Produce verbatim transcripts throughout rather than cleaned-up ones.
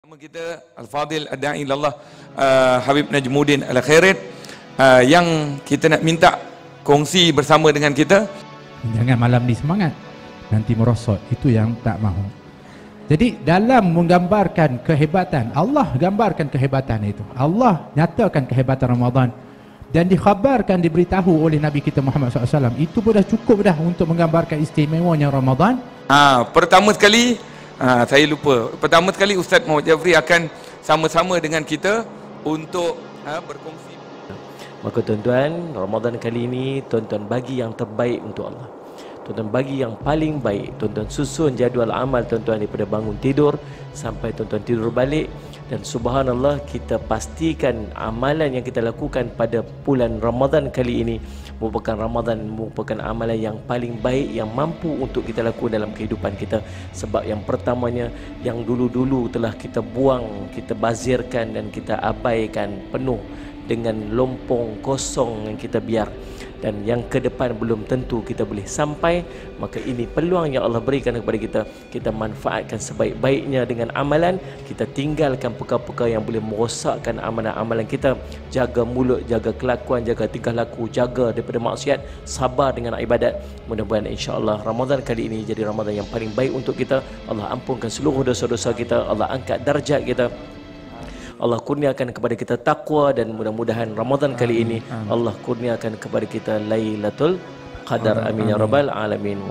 kita Al-Fadil Ad-Da'i Ilallah uh, Habib Najmuddin Al-Khairit uh, yang kita nak minta kongsi bersama dengan kita. Jangan malam ni semangat, nanti merosot, itu yang tak mahu. Jadi dalam menggambarkan kehebatan, Allah gambarkan kehebatan itu. Allah nyatakan kehebatan Ramadan dan dikhabarkan, diberitahu oleh Nabi kita Muhammad sallallahu alaihi wasallam. Itu pun dah cukup dah untuk menggambarkan istimewanya Ramadan. Ha, pertama sekali Ha, saya lupa. Pertama sekali Ustaz Muhammad Jafri akan sama-sama dengan kita untuk ha, berkongsi. Maka tuan-tuan, Ramadan kali ini tuan-tuan bagi yang terbaik untuk Allah. Tuan-tuan bagi yang paling baik. Tuan-tuan susun jadual amal tuan-tuan daripada bangun tidur sampai tuan-tuan tidur balik. Dan subhanallah, kita pastikan amalan yang kita lakukan pada bulan Ramadan kali ini merupakan Ramadan, merupakan amalan yang paling baik yang mampu untuk kita lakukan dalam kehidupan kita. Sebab yang pertamanya, yang dulu-dulu telah kita buang, kita bazirkan dan kita abaikan penuh dengan lompong kosong yang kita biar. Dan yang ke depan belum tentu kita boleh sampai. Maka ini peluang yang Allah berikan kepada kita. Kita manfaatkan sebaik-baiknya dengan amalan. Kita tinggalkan perkara-perkara yang boleh merosakkan amalan-amalan kita. Jaga mulut, jaga kelakuan, jaga tingkah laku, jaga daripada maksiat, sabar dengan ibadat. Mudah-mudahan insya-Allah Ramadan kali ini jadi Ramadan yang paling baik untuk kita. Allah ampunkan seluruh dosa-dosa kita, Allah angkat darjat kita, Allah kurniakan kepada kita takwa, dan mudah-mudahan Ramadan kali ini Allah kurniakan kepada kita Lailatul Qadar. Amin ya rabbal alamin.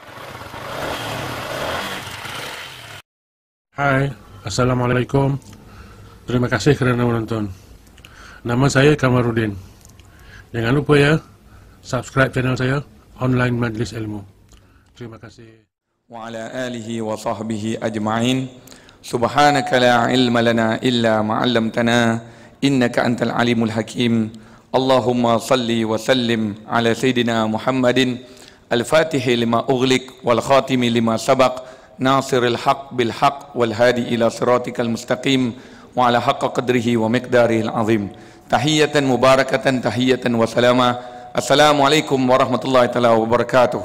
Hai, Assalamualaikum. Terima kasih kerana menonton. Nama saya Kamarudin. Jangan lupa ya, subscribe channel saya Online Majlis Ilmu. Terima kasih. Wa ala alihi wa sahbihi ajma'in. Subhanaka la ilma lana illa ma 'allamtana innaka antal alimul hakim. Allahumma salli wa sallim ala sayidina Muhammadin al-fatihi lima ughliq wal khatimi lima sabaq nasiril haq bil haq wal hadi ila siratikal mustaqim wa ala haqqa qadrihi wa miqdarihil azim. Tahiyatan mubarakatan tahiyatan wa salama. Assalamualaikum warahmatullahi taala wabarakatuh.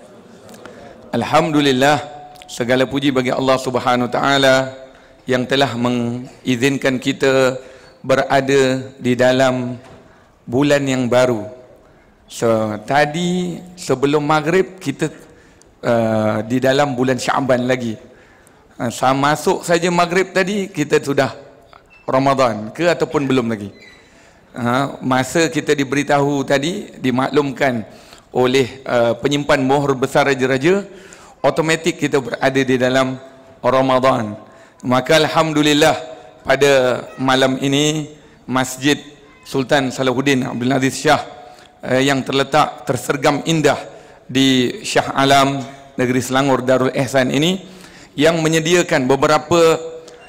Alhamdulillah, segala puji bagi Allah Subhanahu Wa Taala yang telah mengizinkan kita berada di dalam bulan yang baru. So, tadi sebelum maghrib kita uh, di dalam bulan Syaban lagi. Uh, sama masuk saja maghrib tadi kita sudah Ramadan ke ataupun belum lagi. Uh, masa kita diberitahu tadi, dimaklumkan oleh uh, penyimpan mohor besar raja-raja, automatik kita berada di dalam Ramadan. Maka alhamdulillah pada malam ini Masjid Sultan Salahuddin Abdul Aziz Shah eh, yang terletak tersergam indah di Shah Alam Negeri Selangor Darul Ihsan ini, yang menyediakan beberapa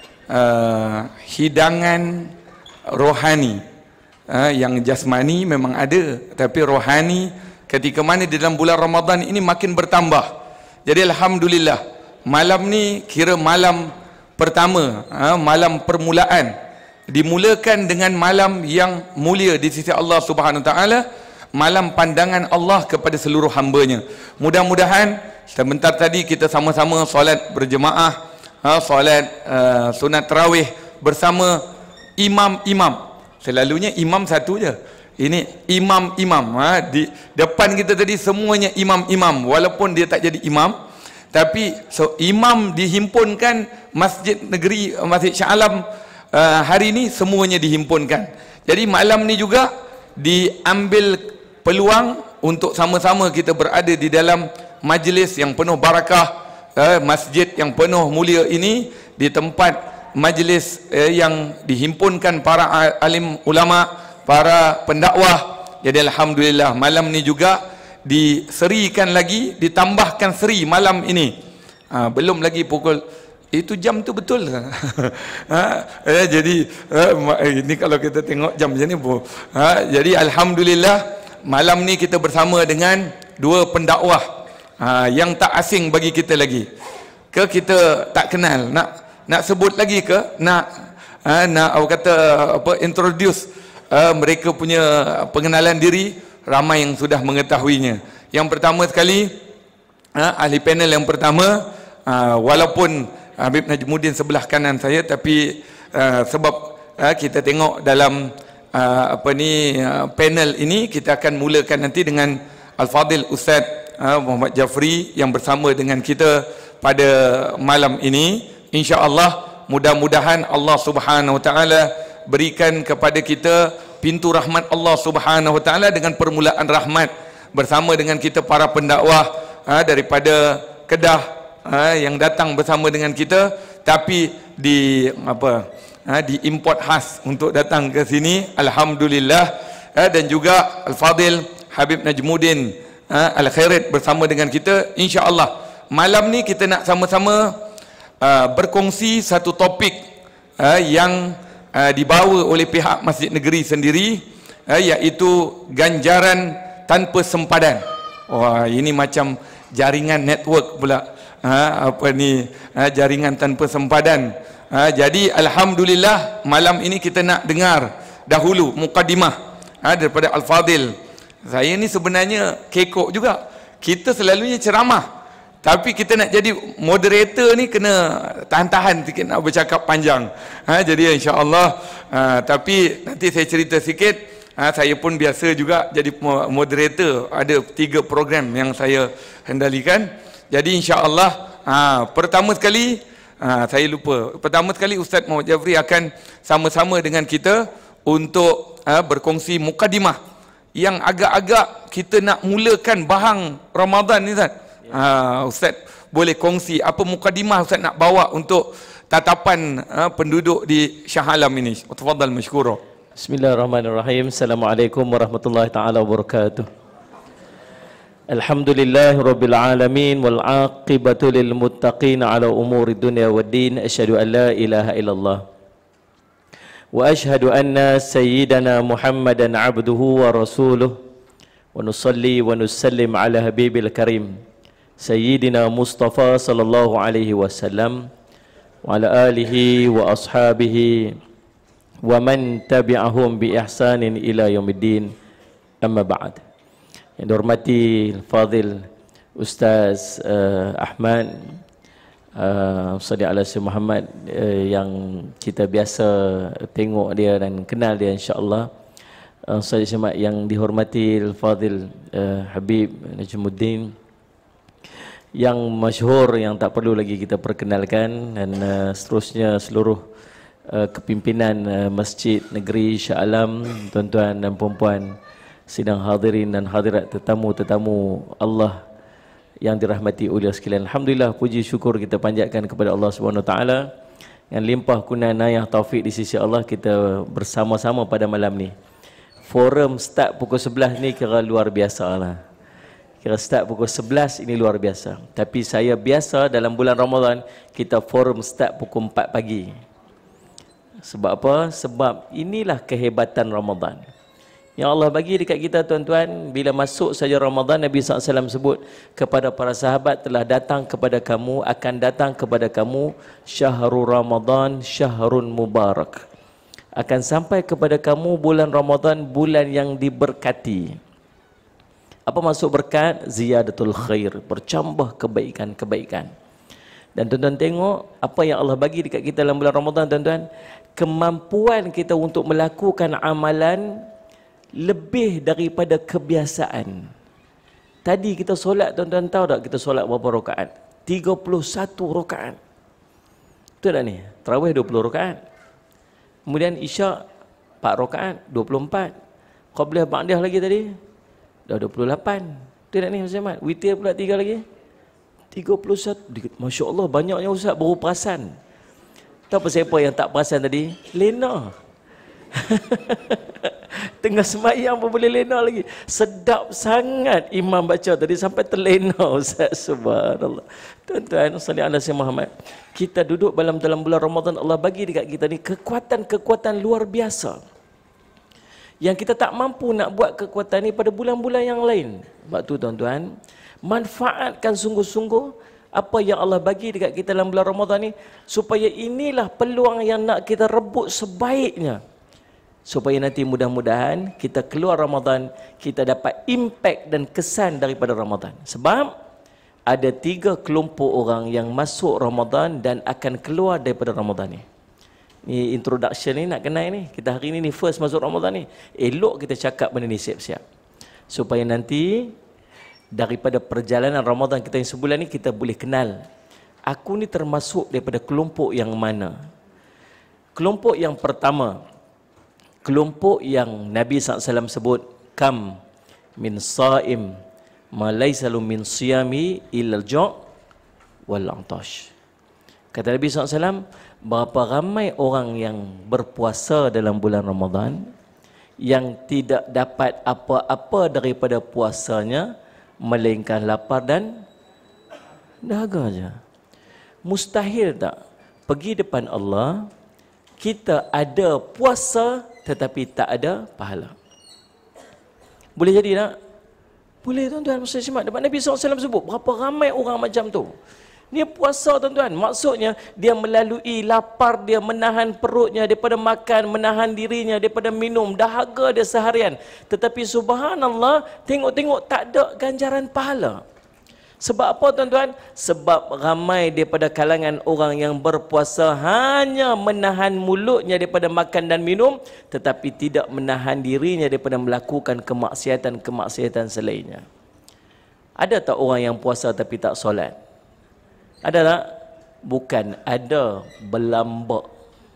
uh, hidangan rohani. Uh, yang jasmani memang ada, tapi rohani ketika mana di dalam bulan Ramadan ini makin bertambah. Jadi alhamdulillah, malam ni kira malam pertama, ha, malam permulaan, dimulakan dengan malam yang mulia di sisi Allah Subhanahu Taala, malam pandangan Allah kepada seluruh hamba-Nya. Mudah-mudahan sebentar tadi kita sama-sama solat berjemaah, ha, solat uh, sunat tarawih bersama imam-imam. Selalunya imam satu je. Ini imam-imam, ha? Di depan kita tadi semuanya imam-imam, walaupun dia tak jadi imam, tapi so, imam dihimpunkan masjid negeri, Masjid Shah Alam uh, hari ini semuanya dihimpunkan. Jadi malam ni juga diambil peluang untuk sama-sama kita berada di dalam majlis yang penuh barakah, uh, masjid yang penuh mulia ini, di tempat majlis uh, yang dihimpunkan para alim ulama, para pendakwah. Jadi alhamdulillah malam ni juga diserikan lagi, ditambahkan seri malam ini. Ha, belum lagi pukul itu jam tu betul. ha, eh, jadi eh, ini kalau kita tengok jam macam ni, ha, jadi alhamdulillah malam ni kita bersama dengan dua pendakwah ha, yang tak asing bagi kita lagi. Ke kita tak kenal, nak nak sebut lagi ke? Nak ha, nak apa kata apa introduce Uh, mereka punya pengenalan diri, ramai yang sudah mengetahuinya. Yang pertama sekali, uh, ahli panel yang pertama, uh, walaupun Habib Najmuddin sebelah kanan saya, tapi uh, sebab uh, kita tengok dalam uh, apa ni uh, panel ini, kita akan mulakan nanti dengan Al-Fadil Ustaz uh, Muhammad Jafri yang bersama dengan kita pada malam ini. Insya-Allah, mudah-mudahan Allah Subhanahu Wa Taala berikan kepada kita pintu rahmat Allah Subhanahu Wa Taala dengan permulaan rahmat bersama dengan kita para pendakwah ha, daripada Kedah ha, yang datang bersama dengan kita, tapi di apa ha, di import khas untuk datang ke sini, alhamdulillah. Ha, dan juga Al-Fadil Habib Najmuddin ha, Al-Khairat bersama dengan kita. Insya-Allah malam ni kita nak sama-sama uh, berkongsi satu topik uh, yang uh, dibawa oleh pihak Masjid Negeri sendiri, uh, iaitu ganjaran tanpa sempadan. Wah, ini macam jaringan network pula. Ha, apa ni ha, jaringan tanpa sempadan. Ha, jadi alhamdulillah malam ini kita nak dengar dahulu mukadimah ha, daripada Al-Fadil. Saya ni sebenarnya kekok juga. Kita selalunya ceramah, tapi kita nak jadi moderator ni kena tahan-tahan sikit nak bercakap panjang. Ha, jadi insya-Allah ha, tapi nanti saya cerita sikit. Ha, saya pun biasa juga jadi moderator. Ada tiga program yang saya hendalikan. Jadi insya-Allah ha, pertama sekali ha, saya lupa. Pertama sekali Ustaz Muhammad Jafri akan sama-sama dengan kita untuk ha, berkongsi mukadimah yang agak-agak kita nak mulakan bahang Ramadan ni, Ustaz. Ha, Ustaz boleh kongsi apa mukadimah Ustaz nak bawa untuk tatapan ha, penduduk di Shah Alam ini. Tafadhal mashkura. Bismillahirrahmanirrahim. Assalamualaikum warahmatullahi taala wabarakatuh. Alhamdulillah rabbil alamin wal aqibatu lil muttaqin ala umuri dunya waddin. Asyhadu an la ilaha illallah wa asyhadu anna sayyidana Muhammadan abduhu wa rasuluh wa nusalli wa nusallim ala habibil karim Sayyidina Mustafa sallallahu alaihi wasallam wa ala alihi wa ashabihi wa man tabi'ahum bi ihsanin ila yaumiddin. Amma ba'd. Yang dihormati Fadil Ustaz uh, Ahmad uh, Ustaz ala Sayyid Muhammad uh, yang kita biasa tengok dia dan kenal dia insya-Allah. Uh, Ustaz Ahmad yang dihormati Fadil uh, Habib Najmuddin yang masyhur, yang tak perlu lagi kita perkenalkan, dan uh, seterusnya seluruh uh, kepimpinan uh, Masjid Negeri Shah Alam, tuan-tuan dan puan-puan, sidang hadirin dan hadirat, tetamu-tetamu Allah yang dirahmati oleh sekalian. Alhamdulillah, puji syukur kita panjatkan kepada Allah Subhanahu Wa Taala yang limpah kurnia inayah taufik di sisi Allah, kita bersama-sama pada malam ni. Forum start pukul sebelas ni kira luar biasa lah. Kira start pukul sebelas ini luar biasa. Tapi saya biasa dalam bulan Ramadan kita forum start pukul empat pagi. Sebab apa? Sebab inilah kehebatan Ramadan yang Allah bagi dekat kita, tuan-tuan. Bila masuk saja Ramadan, Nabi sallallahu alaihi wasallam sebut kepada para sahabat, telah datang kepada kamu, akan datang kepada kamu syahrul Ramadan, syahrun mubarak. Akan sampai kepada kamu bulan Ramadan, bulan yang diberkati. Apa maksud berkat? Ziyadatul khair, bercambah kebaikan-kebaikan. Dan tuan-tuan tengok apa yang Allah bagi dekat kita dalam bulan Ramadan, tuan-tuan. Kemampuan kita untuk melakukan amalan lebih daripada kebiasaan. Tadi kita solat, tuan-tuan tahu tak kita solat berapa rakaat? tiga puluh satu rakaat. Betul tak ni? Tarawih dua puluh rakaat. Kemudian Isyak empat rakaat, dua puluh empat. Qabliyah ba'diyah lagi tadi dah dua puluh lapan. Betul tak ni Ustaz Ahmad? Witir pula tiga lagi, tiga puluh satu. Masya Allah, banyaknya Ustaz baru perasan. Tahu apa siapa yang tak perasan tadi? Lena. Tengah semayang pun boleh lena lagi. Sedap sangat imam baca tadi sampai terlena Ustaz. Subhanallah. Tuan-tuan, salli ala Sayyidina Muhammad. Kita duduk dalam dalam bulan Ramadan, Allah bagi dekat kita ni kekuatan-kekuatan luar biasa yang kita tak mampu nak buat kekuatan ni pada bulan-bulan yang lain. Sebab tu tuan-tuan, manfaatkan sungguh-sungguh apa yang Allah bagi dekat kita dalam bulan Ramadan ni, supaya inilah peluang yang nak kita rebut sebaiknya, supaya nanti mudah-mudahan kita keluar Ramadan, kita dapat impact dan kesan daripada Ramadan. Sebab ada tiga kelompok orang yang masuk Ramadan dan akan keluar daripada Ramadan ni. Ni introduction ni nak kenal ni. Kita hari ni ni first masuk Ramadan ni. Elok kita cakap benda ni siap-siap. Supaya nanti daripada perjalanan Ramadan kita yang sebulan ni kita boleh kenal. Aku ni termasuk daripada kelompok yang mana? Kelompok yang pertama, kelompok yang Nabi sallallahu alaihi wasallam sebut, kam min saim ma laysa min siyami illa al-ju' wal 'atash. Kata Nabi sallallahu alaihi wasallam, berapa ramai orang yang berpuasa dalam bulan Ramadan yang tidak dapat apa-apa daripada puasanya melainkan lapar dan dahaga saja. Mustahil tak pergi depan Allah kita ada puasa tetapi tak ada pahala? Boleh jadi tak? Boleh tuan-tuan, Muslim Simat. Depan Nabi sallallahu alaihi wasallam sebut berapa ramai orang macam tu. Dia puasa tuan-tuan, maksudnya dia melalui lapar, dia menahan perutnya daripada makan, menahan dirinya daripada minum, dahaga dia seharian. Tetapi subhanallah, tengok-tengok tak ada ganjaran pahala. Sebab apa tuan-tuan? Sebab ramai daripada kalangan orang yang berpuasa hanya menahan mulutnya daripada makan dan minum, tetapi tidak menahan dirinya daripada melakukan kemaksiatan-kemaksiatan selainnya. Ada tak orang yang puasa tapi tak solat? Ada tak? Bukan, ada berlambak.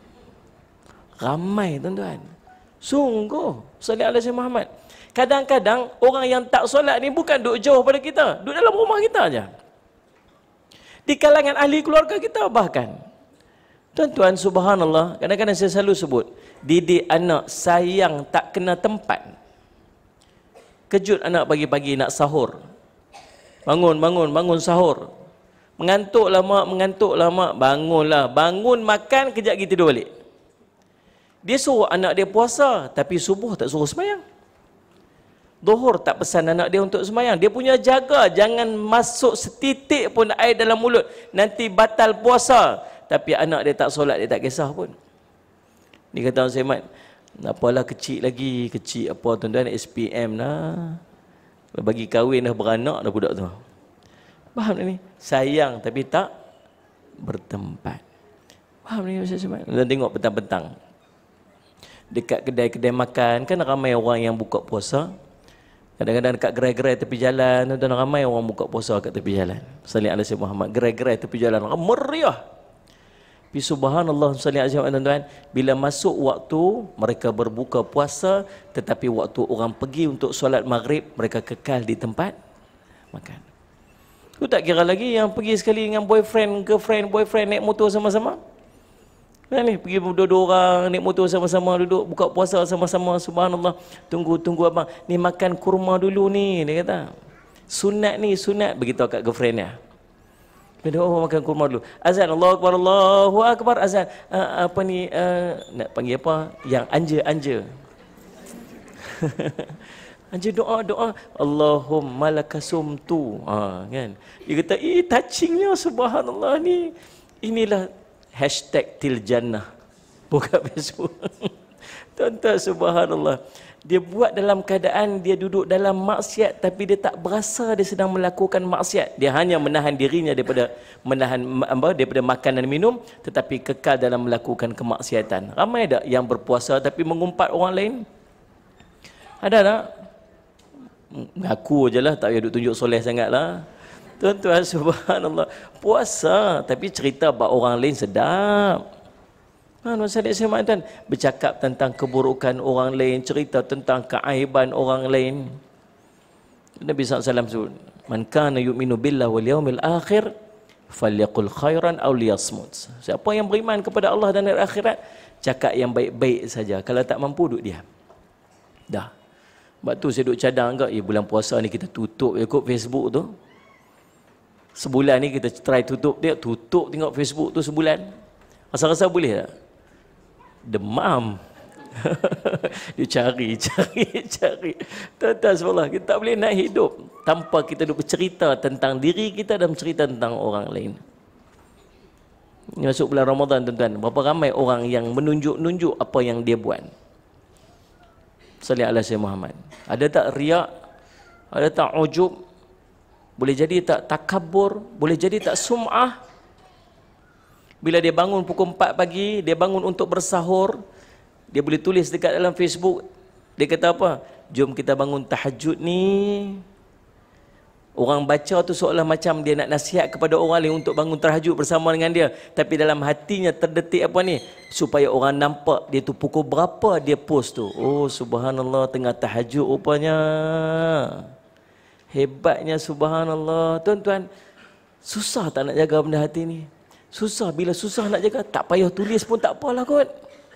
Ramai tuan-tuan. Sungguh. Sallallahu alaihi wasallam Muhammad. Kadang-kadang orang yang tak solat ni bukan duduk jauh pada kita, duduk dalam rumah kita aja. Di kalangan ahli keluarga kita bahkan. Tuan-tuan, subhanallah, kadang-kadang saya selalu sebut, didik anak sayang tak kena tempat. Kejut anak pagi-pagi nak sahur. Bangun, bangun, bangun sahur. Mengantuklah mak, mengantuklah mak, bangunlah. Bangun makan, kejap lagi tidur balik. Dia suruh anak dia puasa, tapi subuh tak suruh sembahyang. Zuhur tak pesan anak dia untuk sembahyang. Dia punya jaga, jangan masuk setitik pun air dalam mulut, nanti batal puasa. Tapi anak dia tak solat, dia tak kisah pun. Ni kata Abang Semat, apalah kecil lagi, kecil apa tuan-tuan, S P M lah. Bagi kahwin dah beranak dah budak tu. Faham tak ni? Sayang tapi tak bertempat. Faham ni Ustaz Semat? Kita tengok petang-petang dekat kedai-kedai makan, kan ramai orang yang buka puasa. Kadang-kadang dekat gerai-gerai tepi jalan, tuan-tuan, ramai orang buka puasa kat tepi jalan. Sallallahu alaihi wasallam Muhammad, gerai-gerai tepi jalan meriah. Tapi subhanallah sallallahu alaihi wasallam tuan-tuan, bila masuk waktu mereka berbuka puasa, tetapi waktu orang pergi untuk solat maghrib, mereka kekal di tempat makan. Tu tak kira lagi yang pergi sekali dengan boyfriend, girlfriend, boyfriend naik motor sama-sama. Nah, ni pergi dua-dua orang naik motor sama-sama, duduk buka puasa sama-sama, subhanallah. Tunggu tunggu abang, ni makan kurma dulu ni, dia kata. Sunat ni, sunat, beritahu kat girlfriend dia. Dia oh makan kurma dulu. Azan, Allahu Akbar, Allahu Akbar, azan. Uh, apa ni uh, nak panggil apa? Yang anja-anja. Anja doa doa Allahumma lakasumtu. Ha kan. Dia kata, "Eh touchingnya subhanallah ni. Inilah hashtag Tiljannah." Buka Facebook. Tuan-tuan, subhanallah. Dia buat dalam keadaan dia duduk dalam maksiat, tapi dia tak berasa dia sedang melakukan maksiat. Dia hanya menahan dirinya daripada menahan apa, daripada makan dan minum, tetapi kekal dalam melakukan kemaksiatan. Ramai tak yang berpuasa tapi mengumpat orang lain? Ada tak? Mengaku je lah, tak payah duk tunjuk soleh sangat lah. Tuan-tuan, subhanallah, puasa tapi cerita bab orang lain sedap. Ha, Nabi Muhammad tuan bercakap tentang keburukan orang lain, cerita tentang keaiban orang lain. Nabi sallallahu alaihi wasallam sebut, "Man kana yu'minu billahi wal yawmil akhir falyaqul khairan aw liyasmut." Siapa yang beriman kepada Allah dan hari akhirat, cakap yang baik-baik saja. Kalau tak mampu, duduk diam. Dah. Sebab tu saya duduk cadang ke, eh, bulan puasa ni kita tutup je kot Facebook tu. Sebulan ni kita try tutup dia, tutup tengok Facebook tu sebulan. Rasa-rasa boleh tak? Demam. Dia cari, cari, cari. Tuan-tuan subhanallah, kita tak boleh nak hidup tanpa kita duduk bercerita tentang diri kita dan bercerita tentang orang lain. Ini masuk bulan Ramadan tuan-tuan, berapa ramai orang yang menunjuk-nunjuk apa yang dia buat. Sallallahu alaihi Muhammad. Ada tak riak? Ada tak ujub? boleh jadi tak takabur, boleh jadi tak sum'ah. Bila dia bangun pukul empat pagi, dia bangun untuk bersahur, dia boleh tulis dekat dalam Facebook, dia kata apa? Jom kita bangun tahajud ni. Orang baca tu seolah macam dia nak nasihat kepada orang lain untuk bangun tahajud bersama dengan dia, tapi dalam hatinya terdetik apa ni? Supaya orang nampak dia tu pukul berapa dia post tu. Oh subhanallah, tengah tahajud rupanya. Hebatnya subhanallah. Tuan-tuan, susah tak nak jaga benda hati ni? Susah. Bila susah nak jaga, tak payah tulis pun tak apalah kot.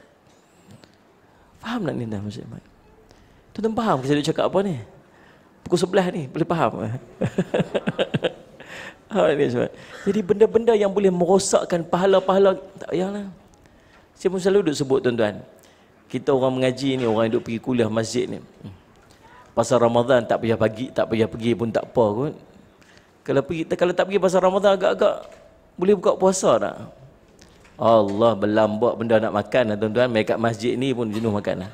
Faham tak ni? Tuan-tuan faham ke saya nak cakap apa ni? Pukul sebelah ni, boleh faham? Jadi benda-benda yang boleh merosakkan pahala-pahala, tak payahlah. Saya pun selalu duk sebut tuan-tuan, kita orang mengaji ni, orang yang duk pergi kuliah masjid ni, pasal Ramadan tak payah pagi, tak payah pergi pun tak apa kot. Kalau pergi, kalau tak pergi pasal Ramadan, agak-agak boleh buka puasa tak? Allah berlambak benda nak makan lah tuan-tuan. Mereka masjid ni pun jenuh makan lah.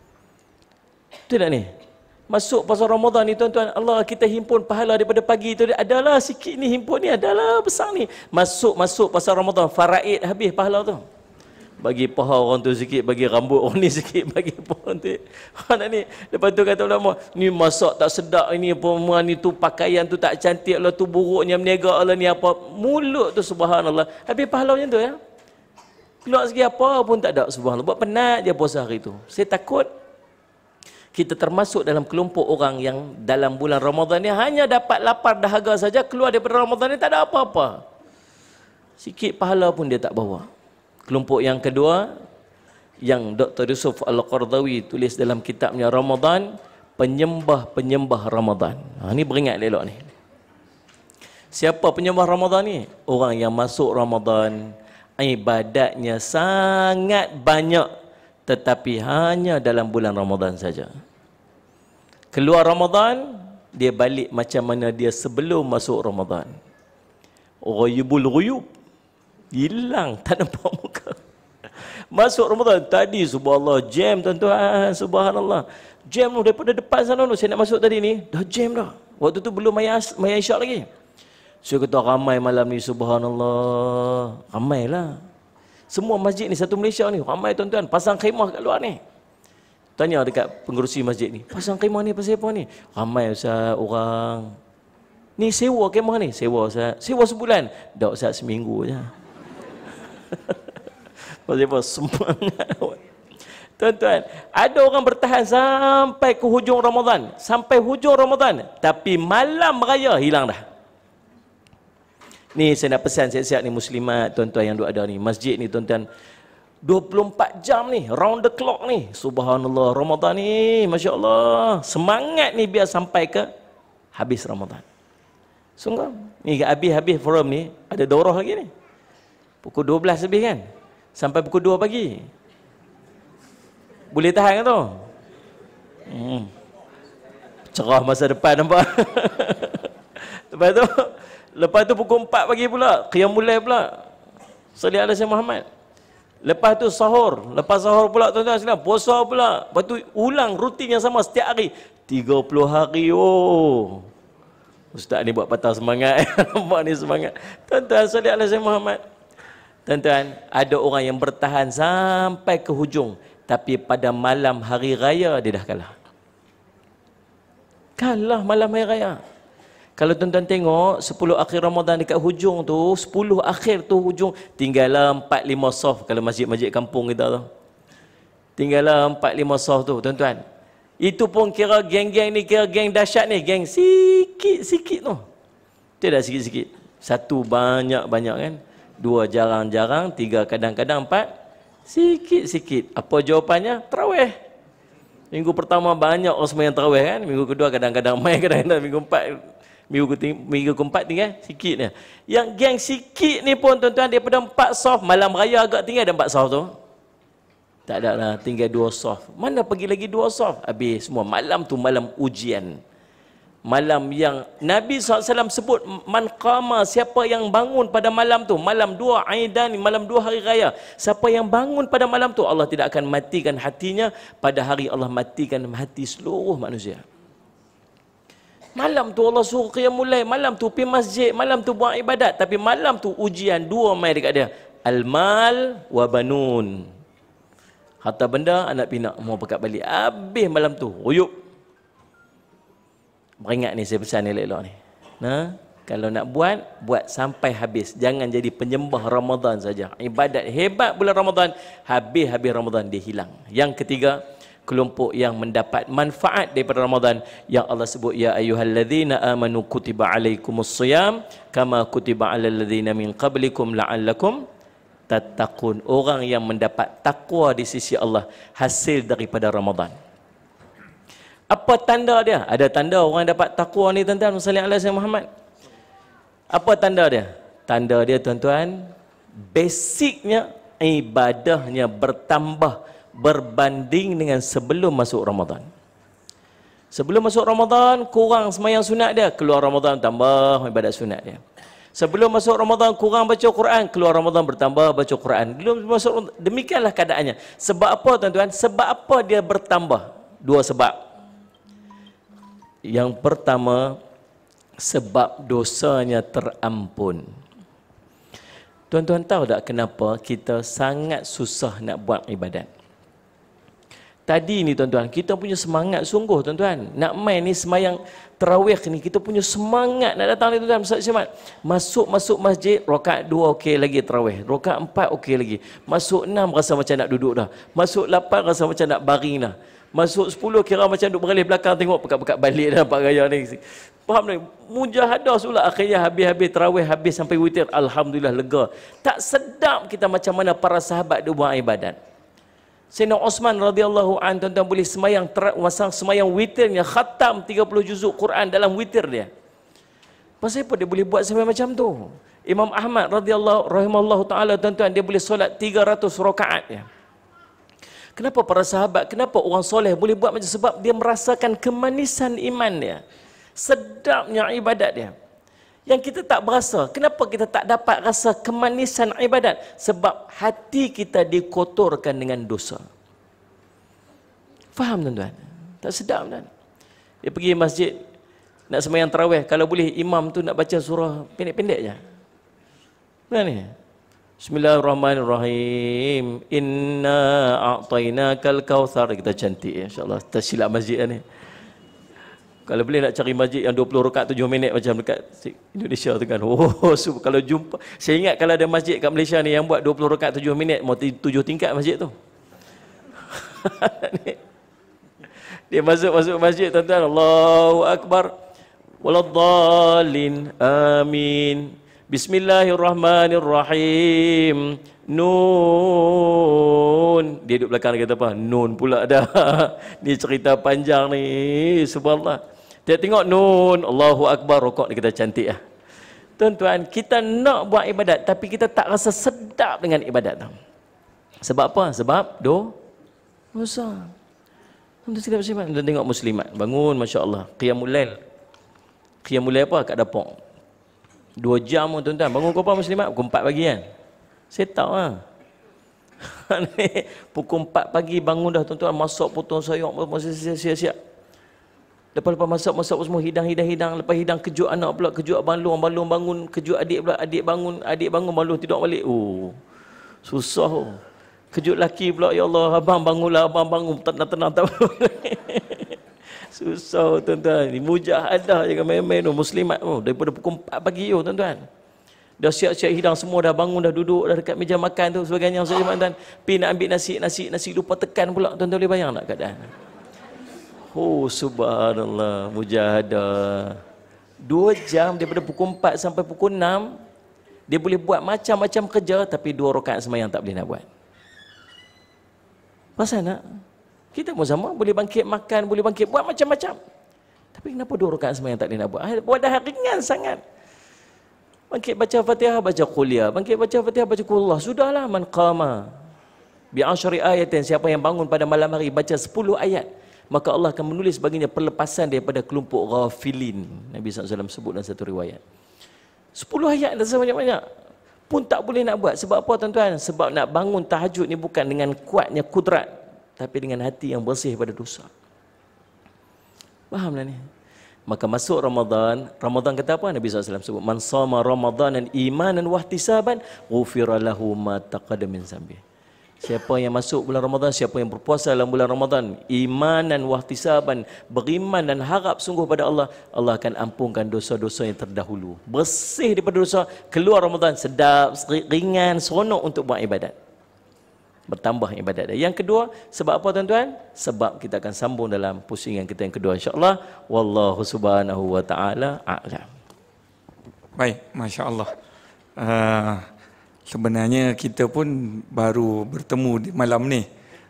Betul tak ni? Masuk pasal Ramadan ni tuan-tuan, Allah kita himpun pahala daripada pagi tu, adalah sikit ni himpun ni, adalah besar ni. Masuk-masuk pasal Ramadan, faraid habis pahala tu. Bagi paha orang tu sikit, bagi rambut orang ni sikit, bagi pohon tu. Anak ni, lepas tu kata ulama, ni masak tak sedap ini, perempuan ni tu pakaian tu tak cantik lah, tu buruknya meniaga lah ni apa. Mulut tu subhanallah, habis pahala macam tu ya. Keluar segi apa pun tak ada subhanallah. Buat penat je puasa hari tu. Saya takut kita termasuk dalam kelompok orang yang dalam bulan Ramadan ni hanya dapat lapar dahaga saja, keluar daripada Ramadan ni tak ada apa-apa. Sikit pahala pun dia tak bawa. Kelompok yang kedua, yang Doktor Yusuf Al-Qardawi tulis dalam kitabnya Ramadan, penyembah-penyembah Ramadan. Ha, ni beringat elok ni. Siapa penyembah Ramadan ni? Orang yang masuk Ramadan, ibadatnya sangat banyak, tetapi hanya dalam bulan Ramadan saja. Keluar Ramadan, dia balik macam mana dia sebelum masuk Ramadan. Ghayibul ghuyub, hilang, tak nampak muka. Masuk Ramadan, tadi subhanallah jam tuan-tuan, subhanallah. Jam tu daripada depan sana tu, saya nak masuk tadi ni, dah jam dah. Waktu tu belum maya isyak lagi. Saya kata ramai malam ni subhanallah, ramailah. Semua masjid ni satu Malaysia ni ramai tuan-tuan, pasang khemah kat luar ni. Tanya dekat pengerusi masjid ni, pasang khemah ni pasal apa ni? Ramai Ustaz orang. Ni sewa khemah ni, sewa Ustaz. Sewa sebulan. Dah Ustaz seminggu je. Pasal apa? Semangat. Tuan-tuan, ada orang bertahan sampai ke hujung Ramadan, sampai hujung Ramadan, tapi malam raya hilang dah. Ni saya nak pesan siap-siap ni muslimat tuan-tuan yang ada ni. Masjid ni tuan-tuan dua puluh empat jam ni, round the clock ni. Subhanallah, Ramadan ni, Masya Allah. Semangat ni biar sampai ke habis Ramadan. Sungguh. Ni habis-habis forum ni, ada daurah lagi ni. Pukul dua belas lebih kan? Sampai pukul dua pagi. Boleh tahan kan tu? Hmm. Cerah masa depan nampak. Lepas tu, lepas tu pukul empat pagi pula, qiyamul lail pula. Salih ala Sayyidina Muhammad. Lepas tu sahur, lepas sahur pula tuan-tuan sekalian, puasa pula. Lepas tu ulang rutin yang sama setiap hari. tiga puluh hari. Oh. Ustaz ni buat patah semangat. Nampak ni semangat. Tuan-tuan salih ala Sayyidina Muhammad. Tuan-tuan, ada orang yang bertahan sampai ke hujung, tapi pada malam hari raya dia dah kalah. Kalah malam hari raya. Kalau tuan-tuan tengok sepuluh akhir Ramadan dekat hujung tu, sepuluh akhir tu hujung, tinggallah empat lima saf kalau masjid-masjid kampung kita tu. Tinggallah empat lima saf tu, tuan-tuan. Itu pun kira geng-geng ni, kira geng dahsyat ni, geng sikit-sikit tu. Tidak sikit-sikit. Satu banyak-banyak kan. Dua jarang-jarang, tiga kadang-kadang, empat sikit-sikit. Apa jawapannya? Tarawih. Minggu pertama banyak orang sembahyang tarawih kan. Minggu kedua kadang-kadang mai, kadang-kadang minggu empat, minggu keting, minggu keempat tinggal sikit ni. Yang geng sikit ni pun tuan-tuan, daripada empat saf, malam raya agak tinggal ada empat saf tu. Tak ada lah, tinggal dua saf. Mana pergi lagi dua saf? Habis semua. Malam tu malam ujian. Malam yang Nabi sallallahu alaihi wasallam sebut, man qama, siapa yang bangun pada malam tu, malam dua aidan, malam dua hari raya, siapa yang bangun pada malam tu, Allah tidak akan matikan hatinya pada hari Allah matikan hati seluruh manusia. Malam tu Allah suruh qiyamul lail, malam tu pergi masjid, malam tu buat ibadat, tapi malam tu ujian dua mai dekat dia. Al-mal wa banun. Harta benda, anak pinak, mau pekat balik. Habis malam tu, ruyuk. Beringat ni saya pesan elok-elok ni. Nah, kalau nak buat, buat sampai habis. Jangan jadi penyembah Ramadan saja. Ibadat hebat bulan Ramadan, habis-habis Ramadan dia hilang. Yang ketiga, kelompok yang mendapat manfaat daripada Ramadan yang Allah sebut, ya ayyuhalladzina amanu kutiba alaikumus shiyam kama kutiba alal ladzina min qablikum la'allakum tattaqun. Orang yang mendapat takwa di sisi Allah hasil daripada Ramadan. Apa tanda dia? Ada tanda orang dapat takwa ni tuan-tuan, sallallahu alaihi Muhammad. Apa tanda dia? Tanda dia tuan-tuan, basicnya ibadahnya bertambah berbanding dengan sebelum masuk Ramadan. Sebelum masuk Ramadan kurang sembahyang sunat dia, keluar Ramadan tambah ibadat sunat dia. Sebelum masuk Ramadan kurang baca Quran, keluar Ramadan bertambah baca Quran. Belum masuk, demikianlah keadaannya. Sebab apa tuan-tuan? Sebab apa dia bertambah? Dua sebab. Yang pertama, sebab dosanya terampun. Tuan-tuan tahu tak kenapa kita sangat susah nak buat ibadat? Tadi ni tuan-tuan, kita punya semangat sungguh tuan-tuan. Nak main ni semayang tarawih ni, kita punya semangat nak datang ni tuan-tuan. Masuk-masuk masjid, rakaat dua okey lagi tarawih. Rakaat empat okey lagi. Masuk enam rasa macam nak duduk dah. Masuk lapan rasa macam nak baring dah. Masuk sepuluh kira macam duduk beralih belakang tengok pekat-pekat balik dah Pak Gaya ni. Faham ni? Mujahadah sulah akhirnya habis-habis tarawih, habis sampai witir. Alhamdulillah lega. Tak sedap kita macam mana para sahabat dia buat ibadat. Sayyidina Osman radhiyallahu an tuan-tuan boleh semayang wasang semayang witirnya khatam tiga puluh juzuk Quran dalam witir dia. Pasal apa dia boleh buat sampai macam tu? Imam Ahmad radhiyallahu rahimallahu taala tuan-tuan dia boleh solat tiga ratus rakaat ya. Kenapa para sahabat, kenapa orang soleh boleh buat macam, sebab dia merasakan kemanisan iman dia. Sedapnya ibadat dia. Yang kita tak berasa. Kenapa kita tak dapat rasa kemanisan ibadat? Sebab hati kita dikotorkan dengan dosa. Faham tuan-tuan? Tak sedap tuan. Dia pergi masjid nak sembahyang tarawih, kalau boleh imam tu nak baca surah pendek-pendek je. Mana ni? Bismillahirrahmanirrahim. Inna a'tainakal kautsar. Kita cantik ya, insya-Allah. Kita silap masjid ni. Kalau boleh nak cari masjid yang dua puluh rakaat tujuh minit macam dekat Indonesia tu kan. Oh, so, kalau jumpa, saya ingat kalau ada masjid kat Malaysia ni yang buat dua puluh rakaat tujuh minit, mau tujuh tingkat masjid tu. Dia masuk masuk masjid tuan-tuan, Allahu akbar. Waladdallin. Amin. Bismillahirrahmanirrahim. Nun. Dia duduk belakang dia kata apa? Nun pula dah. Ni cerita panjang ni. Subhanallah. Dia tengok nun, Allahu akbar, rukuk dia kata cantik lah. Tuan-tuan, kita nak buat ibadat tapi kita tak rasa sedap dengan ibadat tu. Sebab apa? Sebab do dosa. Tuan-tuan sedap siapa? Tuan tengok muslimat bangun masya-Allah, qiyamul lail. Qiyamul lail apa kat dapur? Dua jam tuan-tuan. Bangun pukul berapa muslimat? Pukul empat pagi kan? Saya tahu lah. Pukul empat pagi bangun dah tuan-tuan, masak potong sayur, siap-siap. Lepas-lepas masak-masak semua, hidang-hidang-hidang. Lepas hidang kejut anak pula, kejut abang Long, abang Long bangun, kejut adik pula, adik bangun, adik bangun, abang Long tidur balik. Oh, susah oh. Kejut laki pula, ya Allah, abang bangunlah, abang bangun, tenang-tenang tak bangun. Susah tuan-tuan. Mujahadah je kan main-main tu, muslimat tu. Daripada pukul empat pagi tu tuan-tuan. Dah siap-siap hidang semua, dah bangun, dah duduk, dah dekat meja makan tu, sebagainya. Tuan-tuan, pergi nak ambil nasi, nasi, nasi lupa tekan pula. Tuan-tuan boleh bayang tak keadaan? Oh, subhanallah, mujahadah. Dua jam daripada pukul empat sampai pukul enam, dia boleh buat macam-macam kerja, tapi dua rakaat sembahyang tak boleh nak buat. Pasal nak? Kita pun sama, boleh bangkit makan, boleh bangkit buat macam-macam. Tapi kenapa dua rakaat sembahyang tak boleh nak buat? Buat dah ringan sangat. Bangkit baca Fatihah, baca Qul, bangkit baca Fatihah, baca Qul Allah. Sudahlah, man qama bi asyri ayatin, siapa yang bangun pada malam hari baca sepuluh ayat, maka Allah akan menulis baginya perlepasan daripada kelompok ghafilin. Nabi sallallahu alaihi wasallam sebut dalam satu riwayat. Sepuluh ayat dah sebanyak-banyak pun tak boleh nak buat. Sebab apa tuan-tuan? Sebab nak bangun tahajud ni bukan dengan kuatnya kudrat, tapi dengan hati yang bersih pada dosa. Fahamlah ni? Maka masuk Ramadan, Ramadan kata apa? Nabi sallallahu alaihi wasallam sebut, "Man shama Ramadanan imanan wa ihtisaban, ghufira lahu ma taqaddama min dzambi." Siapa yang masuk bulan Ramadan, siapa yang berpuasa dalam bulan Ramadan, imanan wa ihtisaban, beriman dan harap sungguh pada Allah, Allah akan ampunkan dosa-dosa yang terdahulu. Bersih daripada dosa, keluar Ramadan sedap, ringan, seronok untuk buat ibadat. Bertambah ibadat. Yang kedua, sebab apa tuan-tuan? Sebab kita akan sambung dalam pusingan kita yang kedua, insya-Allah. Wallahu subhanahu wa taala a'lam. Baik, masya-Allah. Uh, sebenarnya kita pun baru bertemu di malam ni.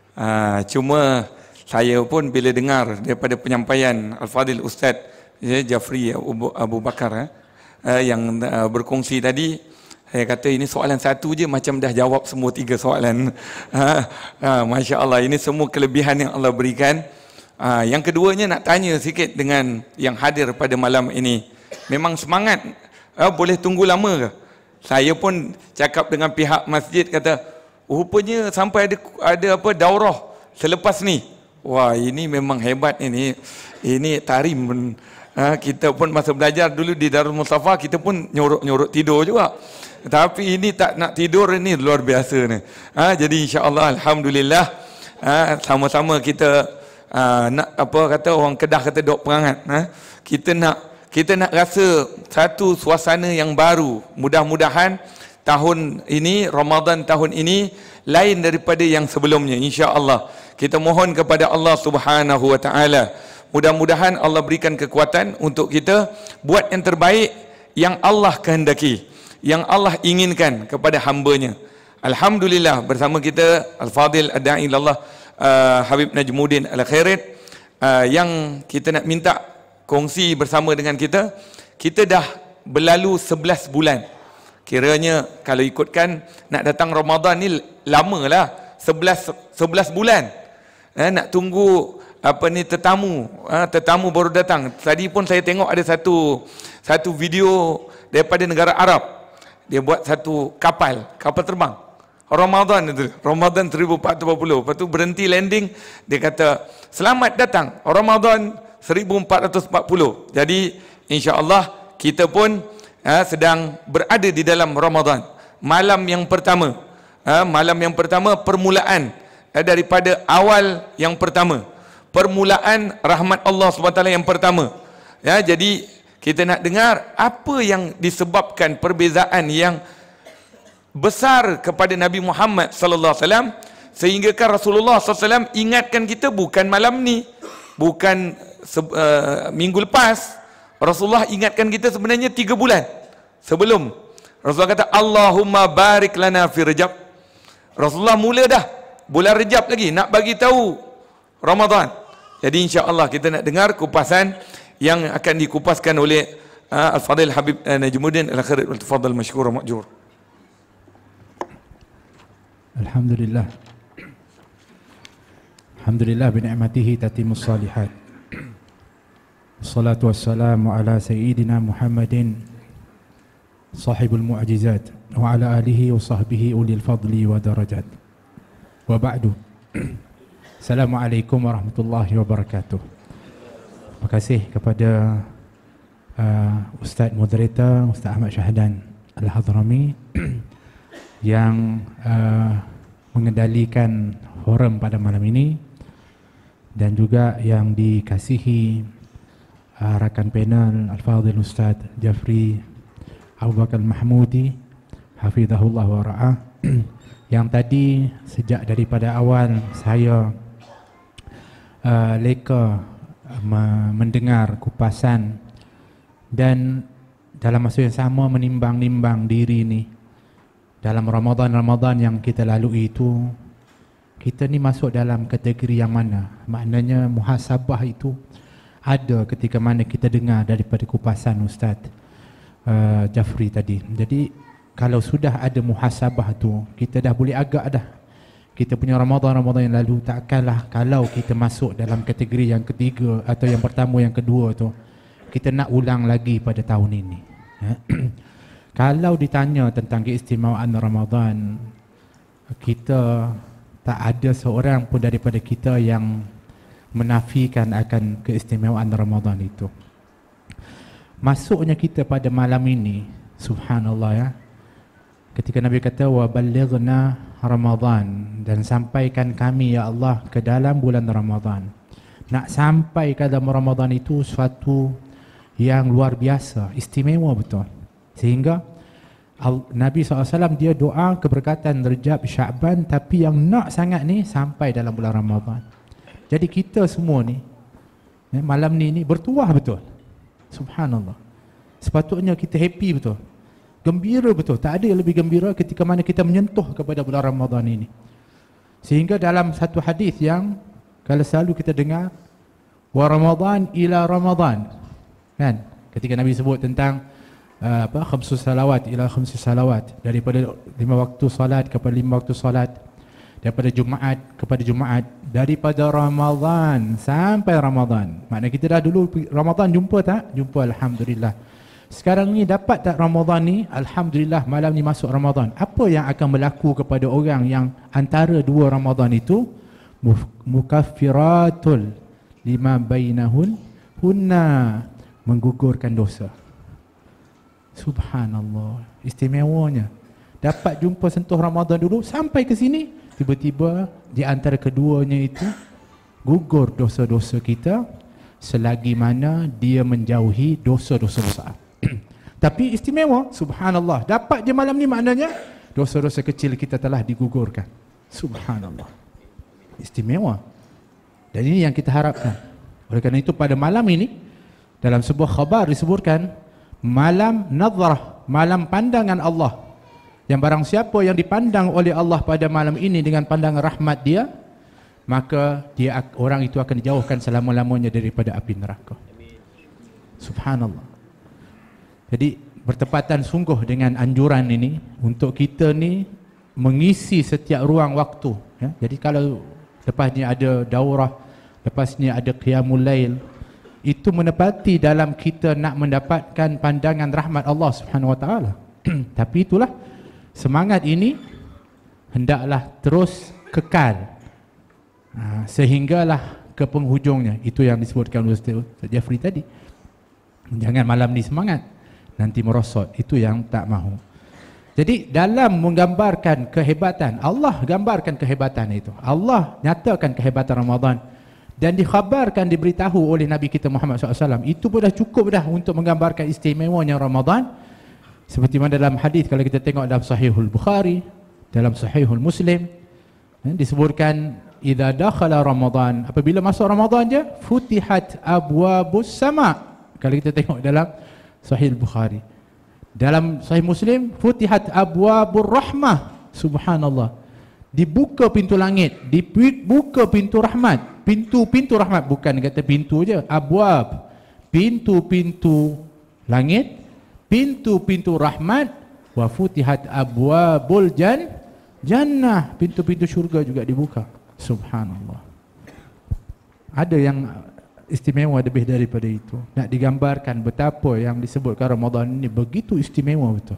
Uh, cuma saya pun bila dengar daripada penyampaian Al-Fadil Ustaz ya, Jafri Abu, Abu Bakar uh, yang uh, berkongsi tadi, saya kata ini soalan satu je macam dah jawab semua tiga soalan. Ha, ha, Masya Allah, ini semua kelebihan yang Allah berikan. Ha, yang keduanya nak tanya sikit dengan yang hadir pada malam ini. Memang semangat, ha, boleh tunggu lama ke? Saya pun cakap dengan pihak masjid, kata rupanya sampai ada ada apa daurah selepas ni. Wah, ini memang hebat ini. Ini tarim. Ha, kita pun masa belajar dulu di Darul Mustafa, kita pun nyorok-nyorok tidur juga. Tapi ini tak nak tidur, ini luar biasa ni. Ha, jadi insya-Allah alhamdulillah, ha, sama-sama kita ha, nak apa kata orang Kedah kata dok perangat. Ha, kita nak kita nak rasa satu suasana yang baru. Mudah-mudahan tahun ini, Ramadan tahun ini lain daripada yang sebelumnya, insya-Allah. Kita mohon kepada Allah Subhanahu wa taala, mudah-mudahan Allah berikan kekuatan untuk kita buat yang terbaik yang Allah kehendaki, yang Allah inginkan kepada hamba-Nya. Alhamdulillah, bersama kita Al-Fadil Ad-Da'i ilallah uh, Habib Najmuddin Al-Khairit uh, yang kita nak minta kongsi bersama dengan kita. Kita dah berlalu sebelas bulan. Kiranya kalau ikutkan nak datang Ramadan ni lamalah, sebelas bulan. Eh, nak tunggu apa ni tetamu, ha, tetamu baru datang. Tadi pun saya tengok ada satu satu video daripada negara Arab. Dia buat satu kapal, kapal terbang. Ramadan itu, Ramadan seribu empat ratus empat puluh. Lepas tu berhenti landing, dia kata, "Selamat datang Ramadan seribu empat ratus empat puluh." Jadi insya-Allah kita pun ha, sedang berada di dalam Ramadan. Malam yang pertama, ha, malam yang pertama permulaan ha, daripada awal yang pertama. Permulaan rahmat Allah subhanahu wa taala yang pertama. Ya, jadi kita nak dengar apa yang disebabkan perbezaan yang besar kepada Nabi Muhammad sallallahu alaihi wasallam sehingga kan Rasulullah sallallahu alaihi wasallam ingatkan kita bukan malam ni, bukan uh, minggu lepas. Rasulullah ingatkan kita sebenarnya tiga bulan sebelum. Rasulullah kata, "Allahumma barik lana fi Rajab." Rasulullah mula dah bulan Rajab lagi nak bagi tahu Ramadan. Jadi insya-Allah kita nak dengar kupasan yang akan dikupaskan oleh uh, Al-Fadil Habib uh, Najmuddin Al-Khairit. Tafadhal mashkur wa ma'jur. Alhamdulillah. Alhamdulillah bi ni'matihi tatimmus salihat. Wassalatu wassalamu ala sayyidina Muhammadin sahibul mu'jizat wa ala alihi wa sahbihi ulil fadli wa darajat. Wa ba'du. Assalamualaikum warahmatullahi wabarakatuh. Terima kasih kepada uh, Ustaz Moderator, Ustaz Ahmad Syahdan Al-Hadrami yang uh, mengendalikan forum pada malam ini, dan juga yang dikasihi uh, rakan panel Al-Fadhil Ustaz Jafri Abu Bakar Mahmudi hafizahullah wa ra'ah yang tadi sejak daripada awal saya uh, leka uh, mendengar kupasan dan dalam masa yang sama menimbang-nimbang diri ni dalam Ramadan-Ramadan yang kita lalui itu, kita ni masuk dalam kategori yang mana? Maknanya muhasabah itu ada ketika mana kita dengar daripada kupasan Ustaz uh, Jafri tadi. Jadi kalau sudah ada muhasabah tu, kita dah boleh agak dah. Kita punya Ramadan-Ramadan yang lalu takkanlah kalau kita masuk dalam kategori yang ketiga atau yang pertama, yang kedua tu, kita nak ulang lagi pada tahun ini. Kalau ditanya tentang keistimewaan Ramadan, kita tak ada seorang pun daripada kita yang menafikan akan keistimewaan Ramadan itu. masuknya kita pada malam ini, subhanallah ya. Ketika Nabi kata wa ballighna Ramadan, dan sampaikan kami ya Allah ke dalam bulan Ramadan. Nak sampai ke dalam Ramadan itu suatu yang luar biasa, istimewa betul. Sehingga Nabi sallallahu alaihi wasallam dia doa keberkatan Rejab, Syaban, tapi yang nak sangat ni sampai dalam bulan Ramadan. Jadi kita semua ni malam ni ni bertuah betul. Subhanallah. Sepatutnya kita happy betul. Gembira betul. Tak ada yang lebih gembira ketika mana kita menyentuh kepada bulan Ramadan ini. Sehingga dalam satu hadis yang kalau selalu kita dengar, wa Ramadan ila Ramadan, kan? Ketika Nabi sebut tentang uh, apa khamsus salawat ila khamsus salawat, daripada lima waktu salat kepada lima waktu salat, daripada Jumaat kepada Jumaat, daripada Ramadan sampai Ramadan. Maknanya kita dah dulu Ramadan jumpa tak? Jumpa, alhamdulillah. Sekarang ni dapat tak Ramadan ni? Alhamdulillah, malam ni masuk Ramadan. Apa yang akan berlaku kepada orang yang antara dua Ramadan itu? Mukaffiratul lima bainahun hunna, menggugurkan dosa. Subhanallah, istimewanya. Dapat jumpa sentuh Ramadan dulu sampai ke sini, tiba-tiba di antara keduanya itu gugur dosa-dosa kita selagi mana dia menjauhi dosa-dosa besar. Tapi istimewa, subhanallah. Dapat je malam ni maknanya dosa-dosa kecil kita telah digugurkan. Subhanallah. Istimewa. Dan ini yang kita harapkan. Oleh kerana itu pada malam ini dalam sebuah khabar disebutkan malam nazrah, malam pandangan Allah. Yang barang siapa yang dipandang oleh Allah pada malam ini dengan pandangan rahmat dia, maka dia orang itu akan dijauhkan selama-lamanya daripada api neraka. Subhanallah. Jadi bertepatan sungguh dengan anjuran ini untuk kita ni mengisi setiap ruang waktu ya. Jadi kalau lepas ni ada daurah, lepas ni ada qiyamul lail, itu menepati dalam kita nak mendapatkan pandangan rahmat Allah Subhanahu wa taala. Tapi itulah, semangat ini hendaklah terus kekal ha, sehinggalah ke penghujungnya. Itu yang disebutkan oleh Ustaz Jafri tadi. Jangan malam ni semangat, nanti merosot. Itu yang tak mahu. Jadi dalam menggambarkan kehebatan, Allah gambarkan kehebatan itu. Allah nyatakan kehebatan Ramadan dan dikhabarkan, diberitahu oleh Nabi kita Muhammad sallallahu alaihi wasallam. Itu pun dah cukup dah untuk menggambarkan istimewanya Ramadan. Seperti mana dalam hadis, kalau kita tengok dalam Sahihul Bukhari, dalam Sahihul Muslim, disebutkan idza dakhala Ramadan, apabila masuk Ramadan je, futihat abwabus sama. Kalau kita tengok dalam Sahih Bukhari, dalam Sahih Muslim, futihat abwabur rahmah. Subhanallah, dibuka pintu langit, dibuka pintu rahmat. Pintu-pintu rahmat, bukan kata pintu je, abwab, pintu-pintu langit, pintu-pintu rahmat. Wa futihat abwabul jan jannah, pintu-pintu syurga juga dibuka. Subhanallah. Ada yang istimewa lebih daripada itu. Nak digambarkan betapa yang disebutkan Ramadan ini begitu istimewa betul.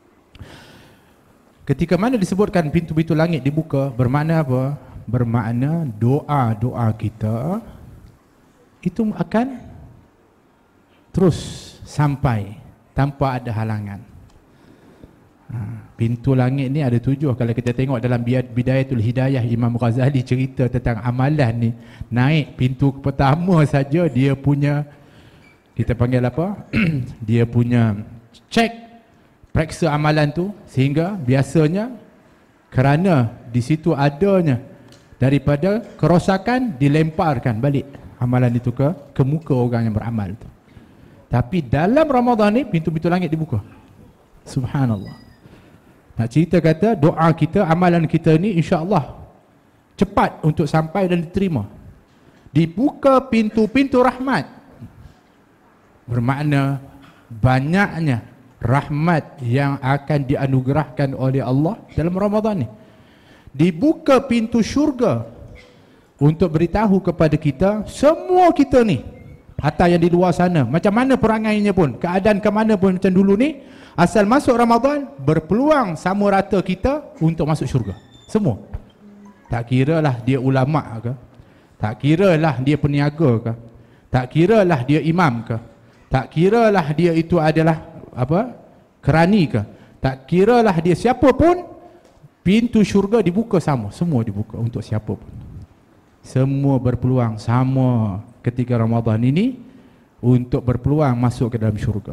Ketika mana disebutkan pintu-pintu langit dibuka, bermakna apa? Bermakna doa-doa kita itu akan terus sampai tanpa ada halangan. Ha, pintu langit ni ada tujuh. Kalau kita tengok dalam Bidayatul Hidayah, Imam Ghazali cerita tentang amalan ni, naik pintu pertama saja dia punya, kita panggil apa? Dia punya cek, periksa amalan tu, sehingga biasanya kerana di situ adanya daripada kerosakan, dilemparkan balik amalan itu ke ke muka orang yang beramal tu. Tapi dalam Ramadan ni pintu-pintu langit dibuka. Subhanallah. Nak cerita kata doa kita, amalan kita ni insya-Allah cepat untuk sampai dan diterima. Dibuka pintu-pintu rahmat. Bermakna banyaknya rahmat yang akan dianugerahkan oleh Allah dalam Ramadan ni. Dibuka pintu syurga untuk beritahu kepada kita, semua kita ni, hatta yang di luar sana, macam mana perangainya pun, keadaan ke mana pun macam dulu ni, asal masuk Ramadan, berpeluang sama rata kita untuk masuk syurga. Semua. Tak kiralah dia ulama' ke, tak kiralah dia peniaga ke, tak kiralah dia imam ke, Tak kiralah dia itu adalah apa? Kerani ke? Tak kiralah dia siapa pun, pintu syurga dibuka sama, semua dibuka untuk siapa pun. Semua berpeluang sama ketika Ramadan ini untuk berpeluang masuk ke dalam syurga.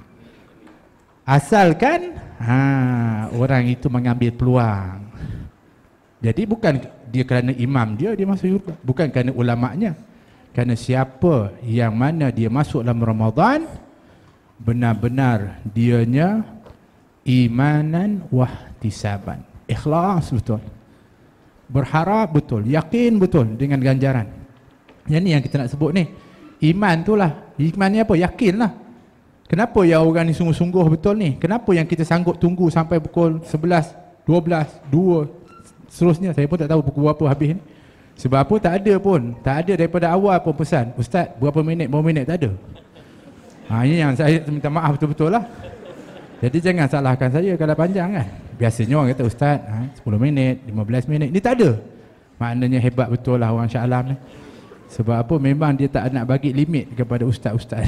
Asalkan ha, orang itu mengambil peluang. Jadi bukan dia kerana imam dia dia masuk syurga, bukan kerana ulama'nya. Kerana siapa yang mana dia masuk dalam Ramadan benar-benar dianya imanan wahtisaban, ikhlas betul, berharap betul, yakin betul dengan ganjaran. Yang ni yang kita nak sebut ni, iman tu lah. Iman ni apa? Yakin lah. Kenapa ya orang ni sungguh-sungguh betul ni? Kenapa yang kita sanggup tunggu sampai pukul sebelas, dua belas, dua seterusnya? Saya pun tak tahu pukul berapa habis ni. Sebab apa? Tak ada pun. Tak ada daripada awal pun pesan, Ustaz berapa minit, berapa minit, tak ada. Ha, ini yang saya minta maaf betul-betul lah. Jadi jangan salahkan saya kalau panjang kan. Biasanya orang kata Ustaz ha, sepuluh minit, lima belas minit. Ni tak ada. Maknanya hebat betul lah orang Shah Alam ni. Sebab apa? Memang dia tak nak bagi limit kepada ustaz-ustaz.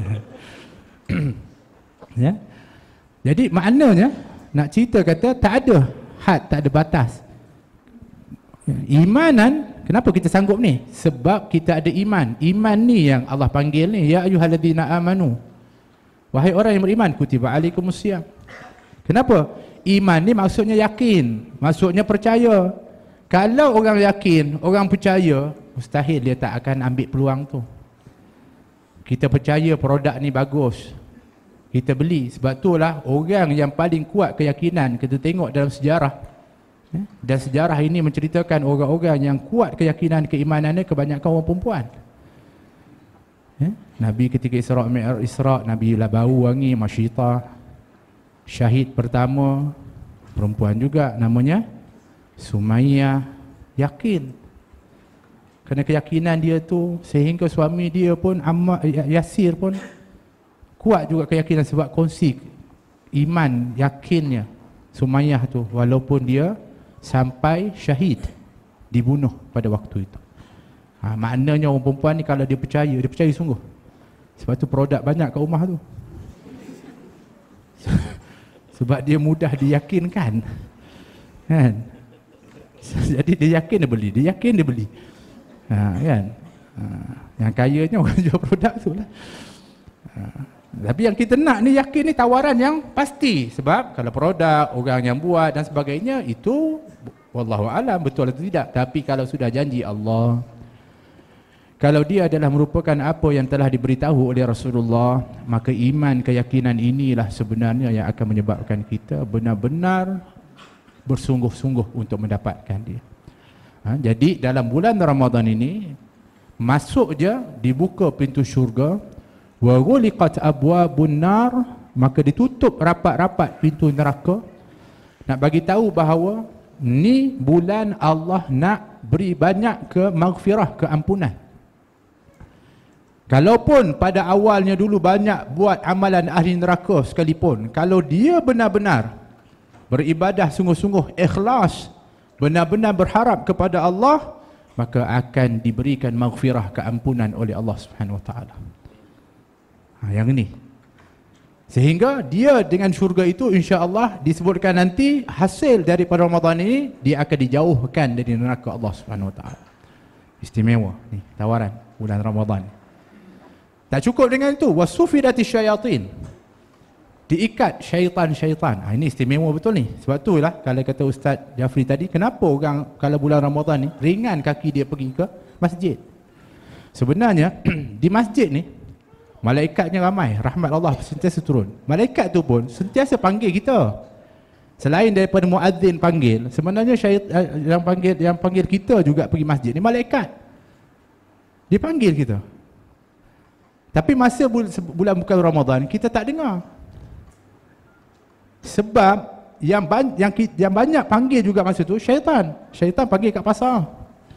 Ya. Jadi maknanya nak cerita kata tak ada had, tak ada batas. Imanan, kenapa kita sanggup ni? Sebab kita ada iman. Iman ni yang Allah panggil ni, ya ayyuhalladzina amanu. Wahai orang yang beriman, kutiba alaikumusiyam. Kenapa? Iman ni maksudnya yakin, maksudnya percaya. Kalau orang yakin, orang percaya, mustahil dia tak akan ambil peluang tu. Kita percaya produk ni bagus, kita beli. Sebab itulah orang yang paling kuat keyakinan kita tengok dalam sejarah. Dan sejarah ini menceritakan orang-orang yang kuat keyakinan keimanannya kebanyakan orang perempuan. Nabi ketika Isra' Mi'raj, Isra' Nabi lah bau wangi, Masyitah. Syahid pertama perempuan juga, namanya Sumayyah. Yakin, kerana keyakinan dia tu sehingga suami dia pun Ammar, Yasir pun kuat juga keyakinan sebab kongsi iman, yakinnya Sumayyah tu, walaupun dia sampai syahid, dibunuh pada waktu itu. Ha, maknanya orang perempuan ni kalau dia percaya, dia percaya sungguh. Sebab tu produk banyak kat rumah tu. Sebab dia mudah diyakinkan. Kan? Jadi dia yakin dia beli, dia yakin dia beli. Ha, kan? Ha, yang kayanya orang jual produk tu lah. Ha, tapi yang kita nak ni yakin ni tawaran yang pasti. Sebab kalau produk, orang yang buat dan sebagainya, itu wallahu alam betul atau tidak. Tapi kalau sudah janji Allah, kalau dia adalah merupakan apa yang telah diberitahu oleh Rasulullah, maka iman, keyakinan inilah sebenarnya yang akan menyebabkan kita benar-benar bersungguh-sungguh untuk mendapatkan dia. Ha, jadi dalam bulan Ramadan ini, masuk je dibuka pintu syurga, wa ghuliqat abwabun nar, maka ditutup rapat-rapat pintu neraka. Nak bagi tahu bahawa ni bulan Allah nak beri banyak ke maghfirah, keampunan. Kalaupun pada awalnya dulu banyak buat amalan ahli neraka sekalipun, kalau dia benar-benar beribadah sungguh-sungguh, ikhlas, benar-benar berharap kepada Allah, maka akan diberikan maghfirah, keampunan oleh Allah Subhanahu Wa Taala. Ha, yang ini. Sehingga dia dengan syurga itu insya-Allah disebutkan nanti hasil daripada Ramadan ini, dia akan dijauhkan dari neraka Allah Subhanahu Wa Taala. Istimewa ni tawaran bulan Ramadan. Tak cukup dengan itu, wasufidati syayatin, diikat syaitan-syaitan. Ha, ini istimewa betul ni. Sebab tu lah kalau kata Ustaz Jafri tadi, kenapa orang kalau bulan Ramadan ni ringan kaki dia pergi ke masjid. Sebenarnya di masjid ni malaikatnya ramai, rahmat Allah sentiasa turun. Malaikat tu pun sentiasa panggil kita. Selain daripada muadzin panggil, sebenarnya syaitan yang panggil yang panggil kita juga pergi masjid ni malaikat. Dia panggil kita. Tapi masa bulan bukan Ramadan kita tak dengar. Sebab yang ban, yang yang banyak panggil juga masa tu syaitan. Syaitan panggil kat pasar.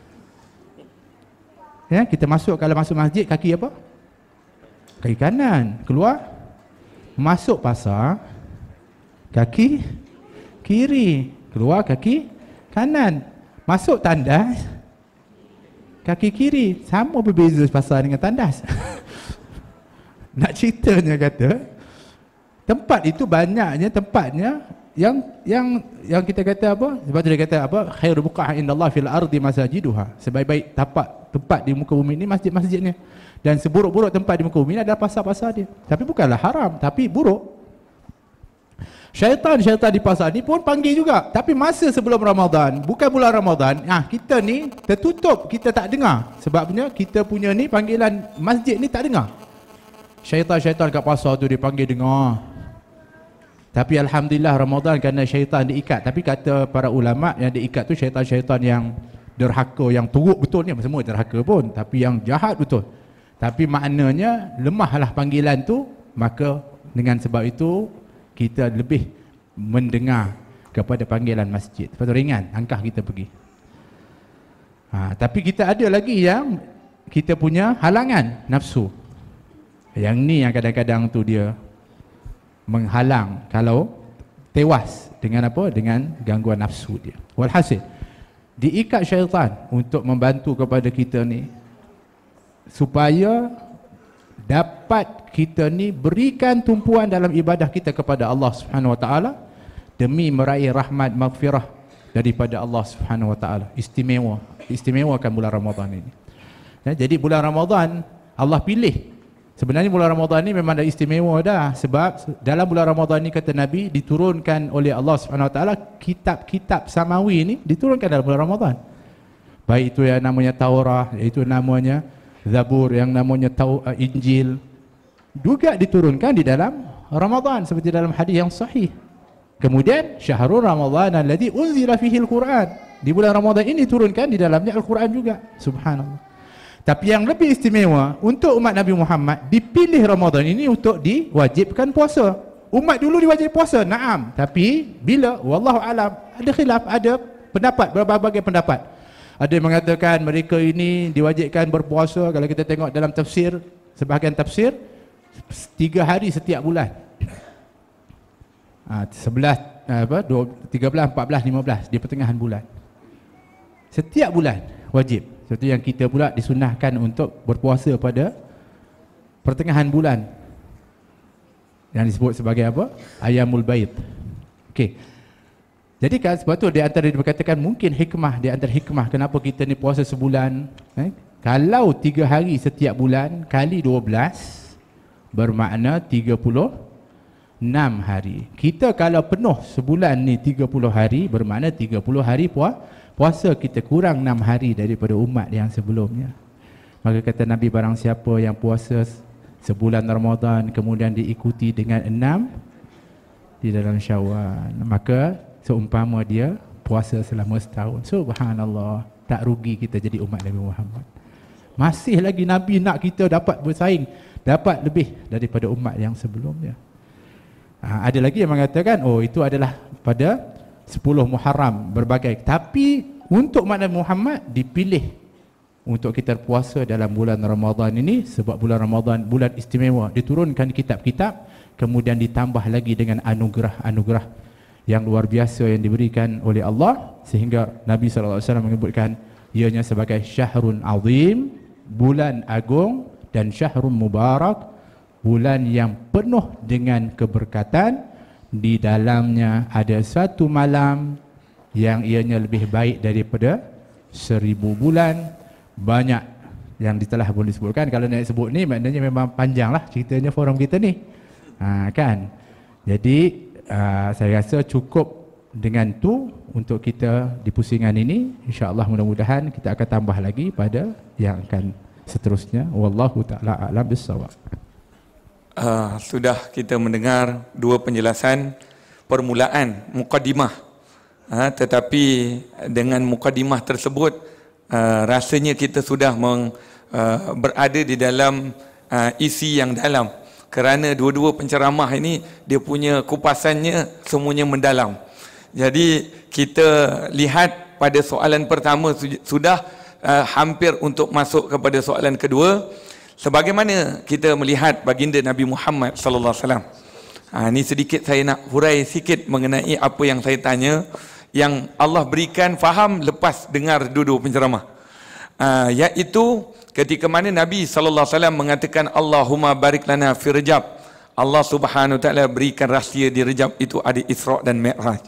Ya, kita masuk, kalau masuk masjid kaki apa? Kaki kanan, keluar masuk pasar kaki kiri, keluar kaki kanan, masuk tandas kaki kiri. Sama berbeza pasar dengan tandas. Nak ceritanya kata, tempat itu banyaknya tempatnya yang yang yang kita kata apa? Sebab tu dia kata apa? Khairu buqa'in indallah fil ardi masajiduha. Sebaik-baik tapak tempat di muka bumi ini masjid-masjidnya. Dan seburuk-buruk tempat di muka bumi ini adalah pasar-pasar dia. Tapi bukanlah haram, tapi buruk. Syaitan-syaitan di pasar ni pun panggil juga. Tapi masa sebelum Ramadan, bukan bulan Ramadan, ah kita ni tertutup, kita tak dengar. Sebabnya kita punya ni panggilan masjid ni tak dengar. Syaitan-syaitan kat pasar tu dia panggil dengar. Tapi alhamdulillah Ramadan kerana syaitan diikat. Tapi kata para ulama yang diikat tu syaitan-syaitan yang derhaka, yang teruk betul ni, semua derhaka pun, tapi yang jahat betul. Tapi maknanya lemahlah panggilan tu, maka dengan sebab itu kita lebih mendengar kepada panggilan masjid. Lepas tu ringan, angkah kita pergi. Ha, tapi kita ada lagi yang kita punya halangan nafsu. Yang ni yang kadang-kadang tu dia menghalang kalau tewas dengan apa? Dengan gangguan nafsu dia. Walhasil, diikat syaitan untuk membantu kepada kita ni supaya dapat kita ni berikan tumpuan dalam ibadah kita kepada Allah Subhanahu Wa Taala demi meraih rahmat maghfirah daripada Allah Subhanahu Wa Taala. Istimewa, istimewakan bulan Ramadan ini. Ya, jadi bulan Ramadan Allah pilih. Sebenarnya bulan Ramadan ini memang dah istimewa dah, sebab dalam bulan Ramadan ini kata Nabi diturunkan oleh Allah Subhanahu Wa Taala kitab-kitab samawi ini diturunkan dalam bulan Ramadan. Baik itu yang namanya Taurah, iaitu namanya Zabur, yang namanya Tau, uh, Injil juga diturunkan di dalam Ramadan seperti dalam hadis yang sahih. Kemudian syahrul Ramadan alladzi unzila fihi al-Quran, di bulan Ramadan ini diturunkan di dalamnya Al-Quran juga. Subhanallah. Tapi yang lebih istimewa untuk umat Nabi Muhammad, dipilih Ramadan ini untuk diwajibkan puasa. Umat dulu diwajib puasa, naam, tapi bila wallahu alam ada khilaf, ada pendapat, berbagai pendapat. Ada yang mengatakan mereka ini diwajibkan berpuasa, kalau kita tengok dalam tafsir, sebahagian tafsir, tiga hari setiap bulan. Ha, sebelas, apa, tiga belas, empat belas, lima belas, di pertengahan bulan. Setiap bulan wajib. Seperti yang kita pula disunahkan untuk berpuasa pada pertengahan bulan, yang disebut sebagai apa? Ayamul Baid. Okey. Jadi kan sebab tu di antara dikatakan mungkin hikmah, di antara hikmah kenapa kita ni puasa sebulan, eh? Kalau tiga hari setiap bulan kali dua belas bermakna tiga puluh enam hari. Kita kalau penuh sebulan ni tiga puluh hari bermakna tiga puluh hari puasa, puasa kita kurang enam hari daripada umat yang sebelumnya. Maka kata Nabi, barang siapa yang puasa sebulan Ramadan kemudian diikuti dengan enam di dalam Syawal, maka seumpama dia puasa selama setahun. Subhanallah, tak rugi kita jadi umat Nabi Muhammad. Masih lagi Nabi nak kita dapat bersaing, dapat lebih daripada umat yang sebelumnya. Ha, ada lagi yang mengatakan, oh itu adalah pada sepuluh Muharram berbagai. Tapi untuk umat Nabi Muhammad dipilih untuk kita puasa dalam bulan Ramadan ini, sebab bulan Ramadan bulan istimewa, diturunkan kitab-kitab, kemudian ditambah lagi dengan anugerah-anugerah yang luar biasa yang diberikan oleh Allah, sehingga Nabi sallallahu alaihi wasallam menyebutkan ianya sebagai syahrun azim, bulan agung, dan syahrun mubarak, bulan yang penuh dengan keberkatan. Di dalamnya ada satu malam yang ianya lebih baik daripada seribu bulan. Banyak yang telah boleh disebutkan. Kalau nak sebut ni maknanya memang panjang lah ceritanya forum kita ni, ha, kan. Jadi Uh, saya rasa cukup dengan tu untuk kita di pusingan ini. InsyaAllah mudah-mudahan kita akan tambah lagi pada yang akan seterusnya. Wallahu ta'ala a'lam bissawab. Uh, sudah kita mendengar dua penjelasan permulaan, mukadimah. Uh, tetapi dengan mukadimah tersebut, uh, rasanya kita sudah meng, uh, berada di dalam uh, isi yang dalam. Kerana dua-dua penceramah ini dia punya kupasannya semuanya mendalam. Jadi kita lihat pada soalan pertama sudah uh, hampir untuk masuk kepada soalan kedua. Sebagaimana kita melihat baginda Nabi Muhammad sallallahu alaihi wasallam. Ha, ini sedikit saya nak hurai sikit mengenai apa yang saya tanya, yang Allah berikan faham lepas dengar dua-dua penceramah. uh, iaitu ketika mana Nabi sallallahu alaihi wasallam mengatakan Allahumma barik lana fi Rajab. Allah Subhanahu wa taala berikan rahsia di Rajab itu ada Isra dan Mi'raj.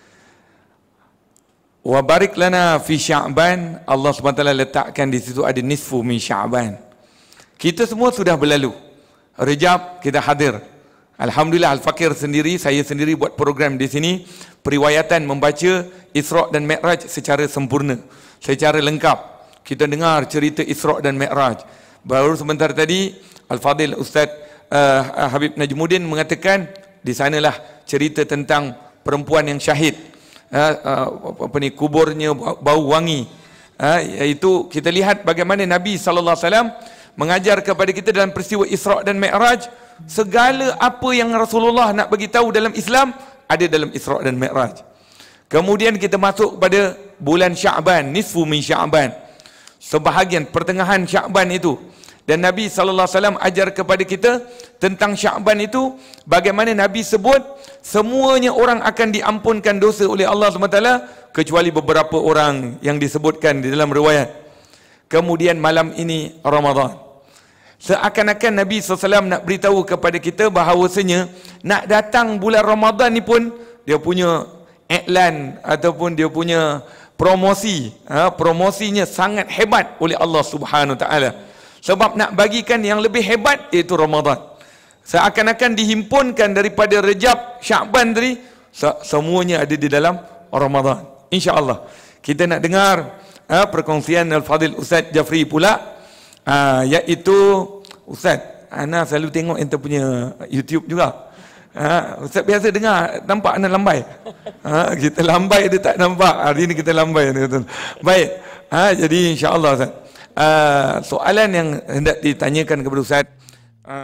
Wa barik lana fi Sya'ban, Allah Subhanahu wa taala letakkan di situ ada nisfu min Sya'ban. Kita semua sudah berlalu. Rajab kita hadir. Alhamdulillah Al-Fakir sendiri, saya sendiri buat program di sini, periwayatan membaca Isra dan Mi'raj secara sempurna, secara lengkap. Kita dengar cerita Isra dan Mi'raj. Baru sebentar tadi Al-Fadil Ustaz Uh, Habib Najmuddin mengatakan di sanalah cerita tentang perempuan yang syahid, uh, uh, apa ni, kuburnya bau wangi, uh, iaitu kita lihat bagaimana Nabi sallallahu alaihi wasallam mengajar kepada kita dalam peristiwa Isra dan Mi'raj. Segala apa yang Rasulullah nak bagi tahu dalam Islam ada dalam Isra dan Mi'raj. Kemudian kita masuk pada bulan Sya'ban, nisfu min Sya'ban, sebahagian pertengahan Sya'ban itu. Dan Nabi sallallahu alaihi wasallam ajar kepada kita tentang Sya'ban itu, bagaimana Nabi sebut semuanya orang akan diampunkan dosa oleh Allah subhanahu wa taala kecuali beberapa orang yang disebutkan di dalam riwayat. Kemudian malam ini Ramadan. Seakan-akan Nabi sallallahu alaihi wasallam nak beritahu kepada kita bahawasanya nak datang bulan Ramadan ni pun dia punya iklan ataupun dia punya promosi, ha, promosinya sangat hebat oleh Allah Subhanahu wa taala. Sebab nak bagikan yang lebih hebat iaitu Ramadan. Seakan-akan dihimpunkan daripada Rajab, Sya'ban tadi, semuanya ada di dalam Ramadan. InsyaAllah. Kita nak dengar ha, perkongsian Al-Fadil Ustaz Jafri pula, ha, iaitu Ustaz, Ana selalu tengok ente punya YouTube juga. Ha, Ustaz biasa dengar, nampak Ana lambai. Ha, kita lambai dia tak nampak. Hari ni kita lambai. Baik. Ha, jadi insya-Allah Ustaz. Uh, soalan yang hendak ditanyakan kepada Ustaz, uh,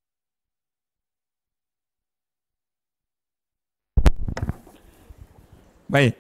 baik.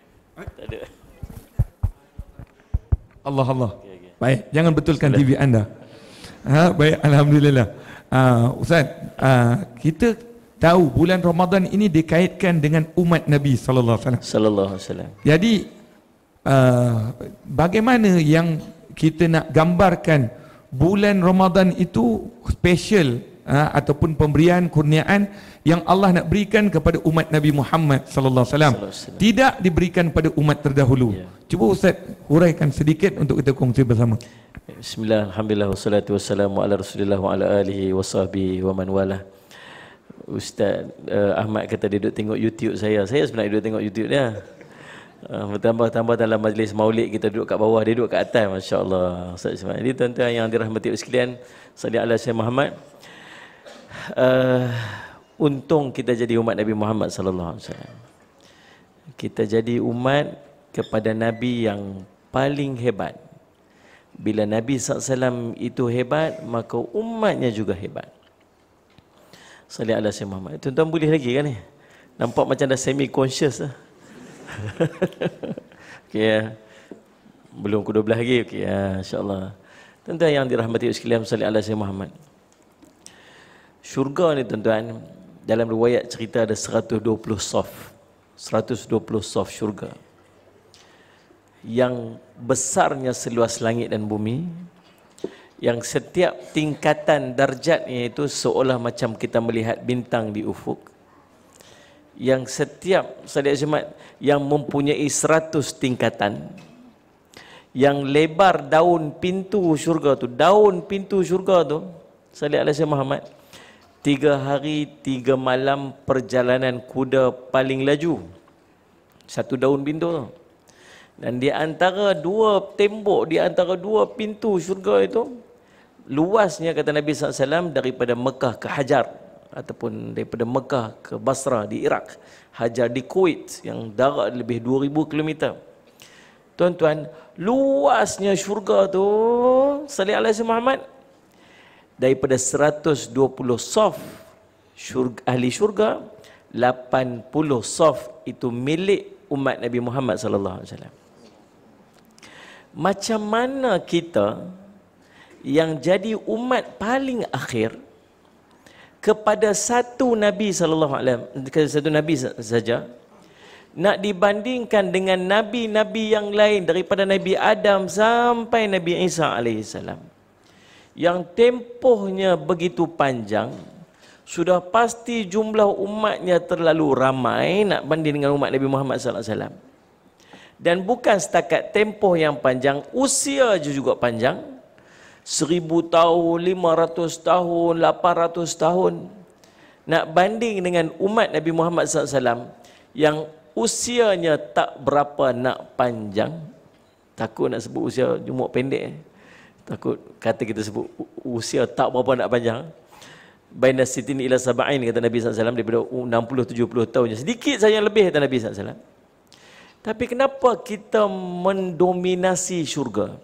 Allah Allah. Okay, okay. Baik, jangan betulkan T V anda. Ha, baik, alhamdulillah. Uh, Ustaz, uh, kita tahu bulan Ramadan ini dikaitkan dengan umat Nabi sallallahu alaihi wasallam. Sallallahu alaihi wasallam. Jadi uh, bagaimana yang kita nak gambarkan bulan Ramadan itu special, ha, ataupun pemberian kurniaan yang Allah nak berikan kepada umat Nabi Muhammad sallallahu alaihi wasallam, tidak diberikan pada umat terdahulu. Ya. Cuba Ustaz huraikan sedikit untuk kita kongsi bersama. Bismillah, alhamdulillah, wassalatu wassalamu ala Rasulillah wa ala alihi wa sahbihi wa man wala. Ustaz uh, Ahmad kata dia duduk tengok YouTube saya. Saya sebenarnya duduk tengok YouTube dia. Uh, Bertambah-tambah dalam majlis maulid kita duduk kat bawah, dia duduk kat atas. Masya Allah. Jadi tuan-tuan yang dirahmati sekalian, salli ala Sayyidina Muhammad. Uh, untung kita jadi umat Nabi Muhammad sallallahu alaihi wasallam. Kita jadi umat kepada Nabi yang paling hebat. Bila Nabi sallallahu alaihi wasallam itu hebat, maka umatnya juga hebat. Salli ala Sayyidina Muhammad. Tuan-tuan boleh lagi kan ni? Nampak macam dah semi conscious lah. Okey ya. Belum ke dua belas lagi. Okey ya, insya-Allah. Tuan-tuan yang dirahmati sekalian, salli ala Sayyidina Muhammad. Syurga ni tuan-tuan, dalam riwayat cerita ada seratus dua puluh saf. seratus dua puluh saf syurga. Yang besarnya seluas langit dan bumi. Yang setiap tingkatan darjatnya itu seolah macam kita melihat bintang di ufuk. Yang setiap sahabat Jumat yang mempunyai seratus tingkatan, yang lebar daun pintu syurga tu, daun pintu syurga tu, sahabat Alaihi Muhammad, tiga hari tiga malam perjalanan kuda paling laju, satu daun pintu tu. Dan di antara dua tembok, di antara dua pintu syurga itu, luasnya kata Nabi sallallahu alaihi wasallam daripada Mekah ke Hajar, ataupun daripada Mekah ke Basra di Iraq, Hajar di Kuwait yang darat lebih dua ribu kilometer. Tuan-tuan, luasnya syurga tu, salli alaihi Muhammad, daripada seratus dua puluh saf syurga, ahli syurga, lapan puluh saf itu milik umat Nabi Muhammad sallallahu alaihi wasallam. Macam mana kita yang jadi umat paling akhir kepada satu Nabi sallallahu alaihi wasallam, satu Nabi saja, nak dibandingkan dengan nabi-nabi yang lain daripada Nabi Adam sampai Nabi Isa alaihissalam, yang tempohnya begitu panjang, sudah pasti jumlah umatnya terlalu ramai nak banding dengan umat Nabi Muhammad sallallahu alaihi wasallam. Dan bukan setakat tempoh yang panjang, usia juga panjang. Seribu tahun, lima ratus tahun, lapan ratus tahun. Nak banding dengan umat Nabi Muhammad sallallahu alaihi wasallam yang usianya tak berapa nak panjang. Takut nak sebut usia jumuk pendek. Takut kata kita sebut usia tak berapa nak panjang. Baina sitin ila sab'in kata Nabi sallallahu alaihi wasallam, daripada enam puluh tujuh puluh tahun. Sedikit saja yang lebih kata Nabi sallallahu alaihi wasallam. Tapi kenapa kita mendominasi syurga?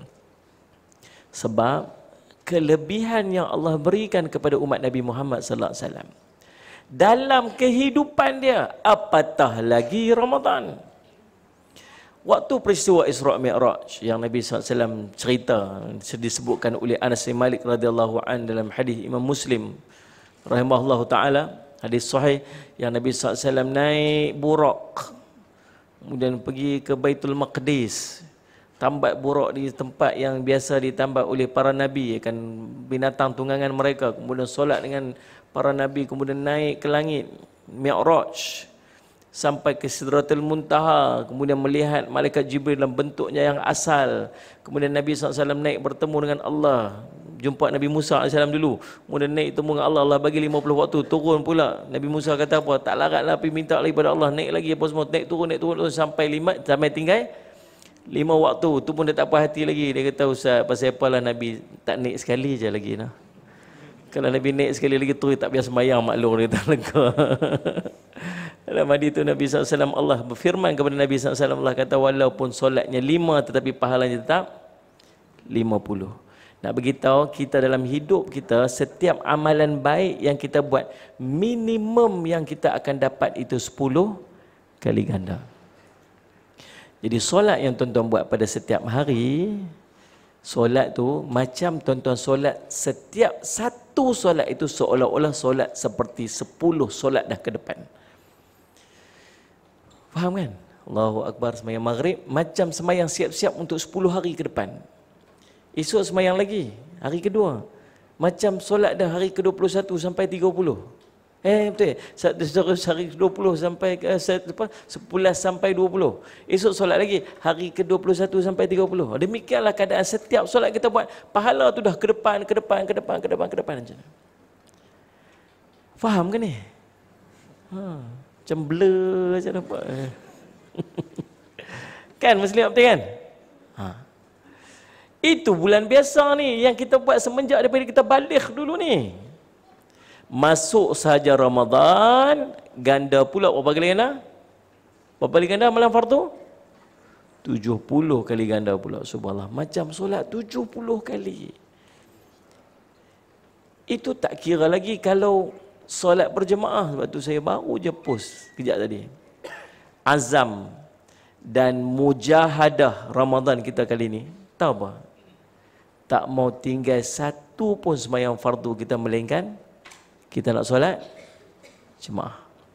Sebab kelebihan yang Allah berikan kepada umat Nabi Muhammad sallallahu alaihi wasallam dalam kehidupan dia, apatah lagi Ramadan. Waktu peristiwa Isra' Mi'raj yang Nabi sallallahu alaihi wasallam cerita, disebutkan oleh Anas bin Malik radhiyallahu an dalam hadis Imam Muslim rahimahullahu taala, hadis sahih, yang Nabi sallallahu alaihi wasallam naik burak kemudian pergi ke Baitul Maqdis, tambat burak di tempat yang biasa ditambat oleh para nabi, akan binatang tunggangan mereka, kemudian solat dengan para nabi, kemudian naik ke langit Mi'raj sampai ke Sidratul Muntaha, kemudian melihat malaikat Jibril dalam bentuknya yang asal. Kemudian Nabi sallallahu alaihi wasallam naik bertemu dengan Allah, jumpa Nabi Musa alaihi salam dulu, kemudian naik temu dengan Allah, Allah bagi lima puluh waktu, turun pula. Nabi Musa kata apa? Tak laratlah, pergi minta lagi pada Allah, naik lagi apa semua, naik turun, naik turun, turun sampai lima, sampai tinggal lima waktu. Tu pun dia tak puas hati lagi. Dia kata, Ustaz, pasal apalah Nabi tak naik sekali je lagi nah. Kalau Nabi naik sekali lagi tu tak biasa sembahyang, maklum dia tak lega. Dalam hadis itu Nabi sallallahu alaihi wasallam, Allah berfirman kepada Nabi sallallahu alaihi wasallam, Allah kata walaupun solatnya lima tetapi pahalanya tetap lima puluh. Nak beritahu kita dalam hidup kita, setiap amalan baik yang kita buat, minimum yang kita akan dapat itu sepuluh kali ganda. Jadi solat yang tuan-tuan buat pada setiap hari, solat tu macam tuan-tuan solat, setiap satu solat itu seolah-olah solat seperti sepuluh solat dah ke depan. Faham kan? Allahu Akbar, sembahyang maghrib macam sembahyang siap-siap untuk sepuluh hari ke depan. Esok sembahyang lagi, hari kedua. Macam solat dah hari ke dua puluh satu sampai tiga puluh. Eh betul. Hari ke dua puluh sampai ke sebelas sampai dua puluh. Esok solat lagi hari ke dua puluh satu sampai tiga puluh. Demikianlah keadaan setiap solat kita buat. Pahala tu dah ke depan, ke depan, ke depan, ke depan, ke depan macam. Faham ke ni? Ha, macam blur macam nampak. Kan Muslim betul kan? Ha. Itu bulan biasa ni yang kita buat semenjak daripada kita balik dulu ni. Masuk saja Ramadan, ganda pula berapa kali ganda? Berapa kali ganda malam fardu? tujuh puluh kali ganda pula. Subhanallah, macam solat tujuh puluh kali. Itu tak kira lagi kalau solat berjemaah. Sebab tu saya baru je post kejap tadi. Azam dan mujahadah Ramadan kita kali ni, tahu apa? Tak mau tinggal satu pun sembahyang fardu kita, melainkan kita nak solat jemaah.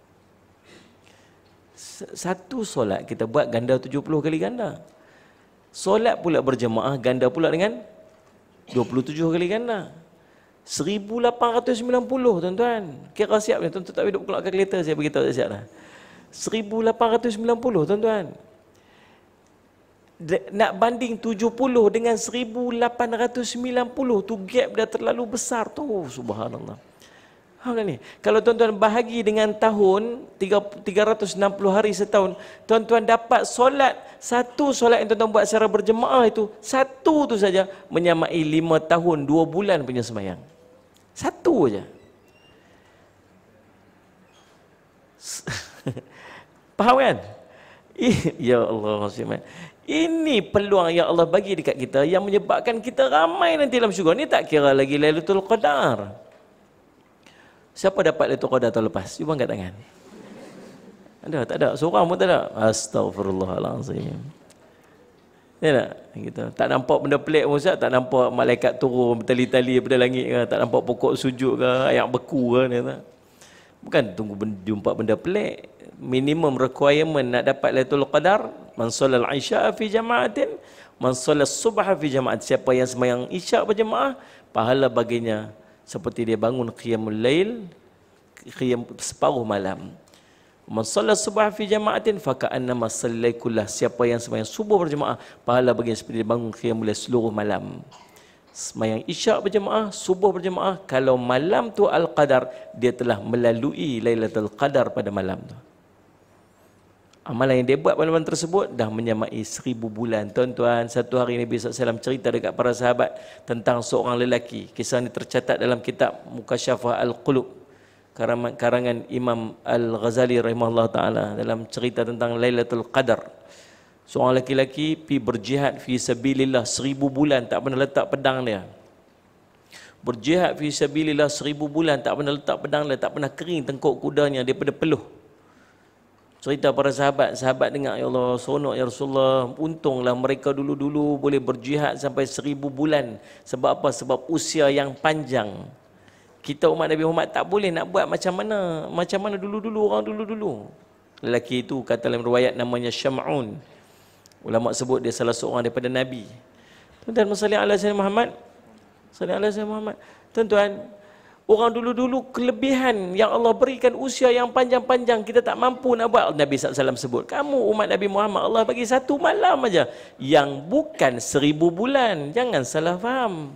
Satu solat kita buat ganda tujuh puluh kali ganda. Solat pula berjemaah ganda pula dengan dua puluh tujuh kali ganda. seribu lapan ratus sembilan puluh tuan-tuan. Kira siap ni, tuan-tuan tak boleh duk keluar kalkulator, saya beritahu tak siap dah. seribu lapan ratus sembilan puluh tuan-tuan. Nak banding tujuh puluh dengan seribu lapan ratus sembilan puluh, tu gap dah terlalu besar tu. Subhanallah. Ha, ni. Kalau tuan-tuan bahagi dengan tahun, tiga ratus enam puluh hari setahun, tuan-tuan dapat solat, satu solat yang tuan-tuan buat secara berjemaah itu, satu tu saja menyamai lima tahun, dua bulan punya sembahyang. Satu aja. Faham kan? Ya Allah, ini peluang yang Allah bagi dekat kita yang menyebabkan kita ramai nanti dalam syurga. Ni tak kira lagi Lailatul Qadar. Siapa dapat Lailatul Qadar tahun lepas? Cuba angkat tangan. Ada? Tak ada? Seorang pun tak ada? Astaghfirullahalazim. Ya tak? Gitu. Tak nampak benda pelik pun, Ustaz. Tak nampak malaikat turun bertali-tali daripada langit ke? Tak nampak pokok sujud ke? Ayat beku ke? Ni, tak? Bukan tunggu benda, jumpa benda pelik. minimum requirement nak dapat Lailatul Qadar, man sallal isya fi jama'atin, man sallal subha fi jama'at. Siapa yang sembahyang isyak berjemaah, pahala baginya seperti dia bangun qiyamul lail, qiyam separuh malam. Man sallal subha fi jama'atin fa ka'annama sallai kullah. Siapa yang sembahyang subuh berjemaah, pahala baginya seperti dia bangun qiyamul lail seluruh malam. Sembahyang isyak berjemaah, subuh berjemaah, kalau malam tu Al-Qadar, dia telah melalui Lailatul Qadar pada malam tu. Amalan yang dia buat pada malam tersebut dah menyamai seribu bulan. Tuan-tuan, satu hari Nabi sallallahu alaihi wasallam cerita dekat para sahabat tentang seorang lelaki. Kisah ini tercatat dalam kitab Mukasyafah Al-Qulub, karangan Imam Al-Ghazali rahimahullah ta'ala, dalam cerita tentang Lailatul Qadar. Seorang lelaki pi berjihad fi sabilillah seribu bulan tak pernah letak pedang dia. Berjihad fi sabilillah seribu bulan tak pernah letak pedang dia, tak pernah kering tengkuk kudanya daripada peluh. Cerita para sahabat, sahabat dengar, ya Allah, seronok ya Rasulullah, untunglah mereka dulu-dulu boleh berjihad sampai seribu bulan. Sebab apa? Sebab usia yang panjang. Kita umat Nabi Muhammad tak boleh nak buat macam mana, macam mana dulu-dulu, orang dulu-dulu. Lelaki itu kata dalam riwayat namanya Syam'un. Ulama sebut dia salah seorang daripada Nabi. Tuan-tuan, salli ala sayyidina Muhammad. Salli ala sayyidina Muhammad. Tuan-tuan, orang dulu-dulu kelebihan yang Allah berikan usia yang panjang-panjang, kita tak mampu nak buat. Nabi sallallahu alaihi wasallam sebut, kamu umat Nabi Muhammad, Allah bagi satu malam aja yang bukan seribu bulan. Jangan salah faham.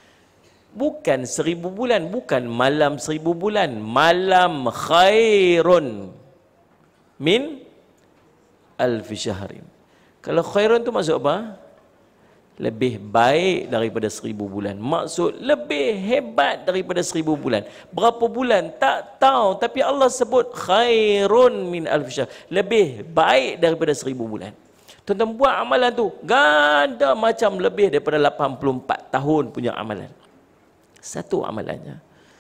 Bukan seribu bulan, bukan malam seribu bulan. Malam khairun min alfi syahrin. Kalau khairun tu maksud apa? Lebih baik daripada seribu bulan. Maksud lebih hebat daripada seribu bulan. Berapa bulan? Tak tahu. Tapi Allah sebut khairun min alfi syahr. Lebih baik daripada seribu bulan. Tuan-tuan, buat amalan tu ganda macam lebih daripada lapan puluh empat tahun punya amalan. Satu amalannya.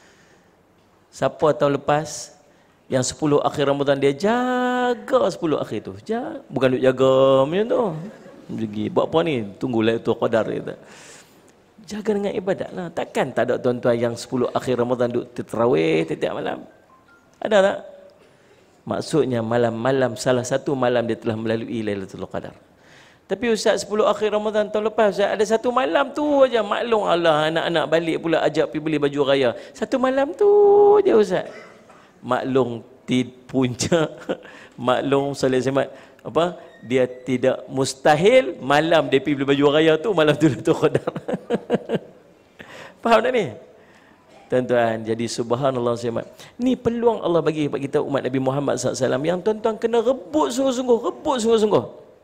Siapa tahun lepas yang sepuluh akhir Ramadan dia jaga sepuluh akhir tu. Jaga. Bukan duk jaga macam tu. Pergi buat apa ni? Tunggulah itu qadar kita. Jaga dengan ibadat lah. Takkan tak ada tuan-tuan yang sepuluh akhir Ramadan duk terawih setiap malam? Ada tak? Maksudnya malam-malam, salah satu malam dia telah melalui Lailatul Qadar. Tapi Ustaz, sepuluh akhir Ramadan tahun lepas Ustaz, ada satu malam tu aja, maklum Allah, anak-anak balik pula ajak pergi beli baju raya. Satu malam tu je Ustaz. Maklum ti puncak maklum Salih Semat apa, dia tidak mustahil malam dia pergi beli baju raya tu malam tu Lailatul Qadar. Faham tak ni? Tuan-tuan, jadi subhanallah Semat, ni peluang Allah bagi kepada kita umat Nabi Muhammad sallallahu alaihi wasallam yang tuan-tuan kena rebut sungguh-sungguh, rebut sungguh-sungguh.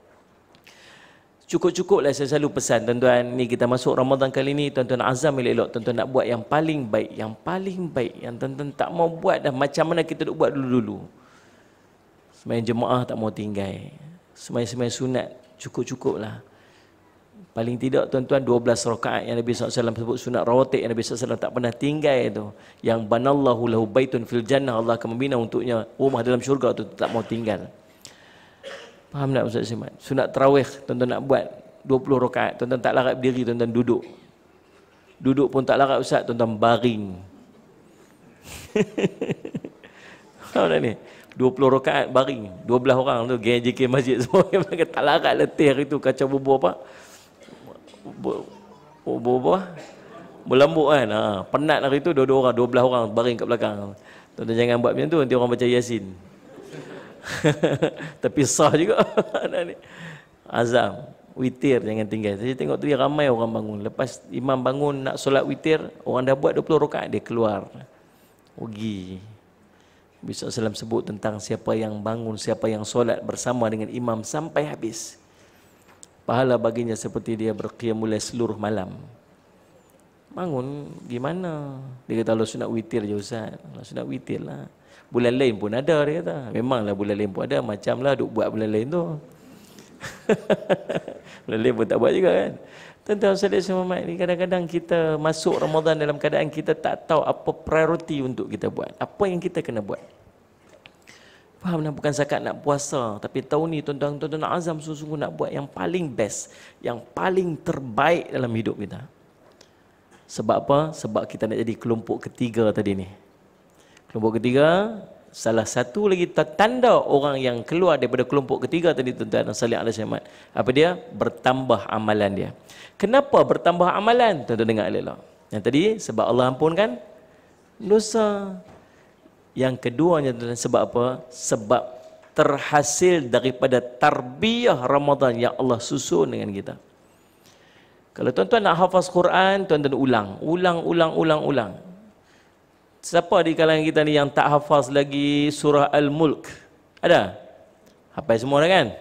Cukup-cukuplah saya selalu pesan tuan-tuan, ni kita masuk Ramadan kali ni, tuan-tuan azam elok-elok, tuan-tuan nak buat yang paling baik, yang paling baik, yang tuan-tuan tak mau buat dah macam mana kita duk buat dulu-dulu. Sembahyang jemaah tak mau tinggal, sembahyang-sembahyang sunat cukup-cukuplah. Paling tidak tuan-tuan dua belas rakaat yang Nabi sallallahu alaihi wasallam sebut sunat rawatib yang Nabi sallallahu alaihi wasallam tak pernah tinggal tu, yang banallahu lahu baitun fil jannah, Allah akan membina untuknya rumah dalam syurga tu, tak mau tinggal. Faham tak Ustaz Simat? Sunat tarawih tuan-tuan nak buat dua puluh rakaat, tuan-tuan tak larat berdiri, tuan-tuan duduk. Duduk pun tak larat Ustaz, tuan-tuan baring. Faham tak ni? dua puluh rakaat baring, dua belas orang tu G J K masjid semua tak larat letih hari tu, kacau bubur apa? Bubur apa? Berlambuk kan? Ha, penat hari tu dua-dua orang, dua belas orang baring kat belakang. Tuan-tuan jangan buat macam tu, nanti orang baca Yasin. Tapi sah juga. Azam, witir jangan tinggal. Saya tengok tu ramai orang bangun. Lepas imam bangun nak solat witir, orang dah buat dua puluh rakaat, dia keluar. Pergi. Nabi sallallahu alaihi wasallam sebut tentang siapa yang bangun, siapa yang solat bersama dengan imam sampai habis, pahala baginya seperti dia berqiyamul lail seluruh malam. Bangun gimana? Dia kata Allah sunat witir je Ustaz. Allah sunat witir lah. Bulan lain pun ada, dia kata. Memanglah bulan lain pun ada, macamlah duk buat bulan lain tu. Bulan lain pun tak buat juga kan. Tuan-tuan sekalian semua, ni kadang-kadang kita masuk Ramadan dalam keadaan kita tak tahu apa prioriti untuk kita buat. Apa yang kita kena buat. Faham tak? Bukan sakat nak puasa, tapi tahun ni tuan-tuan, tuan-tuan azam sungguh-sungguh nak buat yang paling best, yang paling terbaik dalam hidup kita. Sebab apa? Sebab kita nak jadi kelompok ketiga tadi ni. Kelompok ketiga, salah satu lagi tanda orang yang keluar daripada kelompok ketiga tadi tuan-tuan dan salih alaihi wasallam, apa dia? Bertambah amalan dia. Kenapa bertambah amalan? Tuan-tuan dengar elok. Yang tadi sebab Allah ampunkan dosa. Yang keduanya tuan-tuan sebab apa? Sebab terhasil daripada tarbiyah Ramadan yang Allah susun dengan kita. Kalau tuan-tuan nak hafaz Quran, tuan-tuan ulang, ulang, ulang, ulang, ulang. Siapa di kalangan kita ni yang tak hafaz lagi surah Al-Mulk? Ada? Hafaz semua dah kan?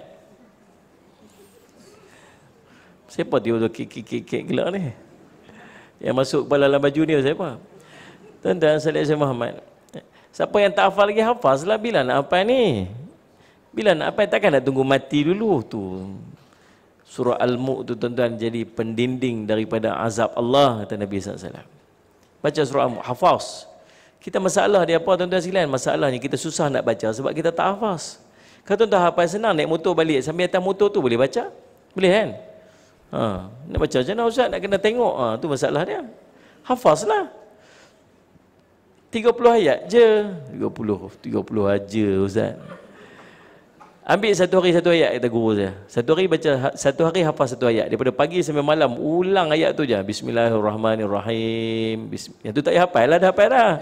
Siapa tiba-tiba kek-kek-kek gelak ni? Yang masuk kepala dalam baju ni siapa? Tuan-tuan salih alaihi Muhammad. Siapa yang tak hafaz lagi, hafazlah. Bila nak hafaz ni? Bila nak hafaz, takkan nak tunggu mati dulu tu. Surah Al-Mulk tu tuan-tuan jadi pendinding daripada azab Allah, kata Nabi sallallahu alaihi wasallam. Baca surah Al-Mulk, hafaz. Kita masalah dia apa tuan-tuan sekalian? Masalahnya kita susah nak baca sebab kita tak hafaz. Kalau tuan-tuan hafaz, senang naik motor balik, sambil atas motor tu boleh baca? Boleh kan? Ha, nak baca macam mana Ustaz? Nak kena tengok. Ha, tu masalah dia. Hafazlah. tiga puluh ayat je. tiga puluh, tiga puluh aja Ustaz. Ambil satu hari satu ayat, kata guru saya. Satu hari baca, satu hari hafaz satu ayat. Daripada pagi sampai malam, ulang ayat tu je. Bismillahirrahmanirrahim. Bism... Yang tu tak payah hafal lah, dah hafal dah.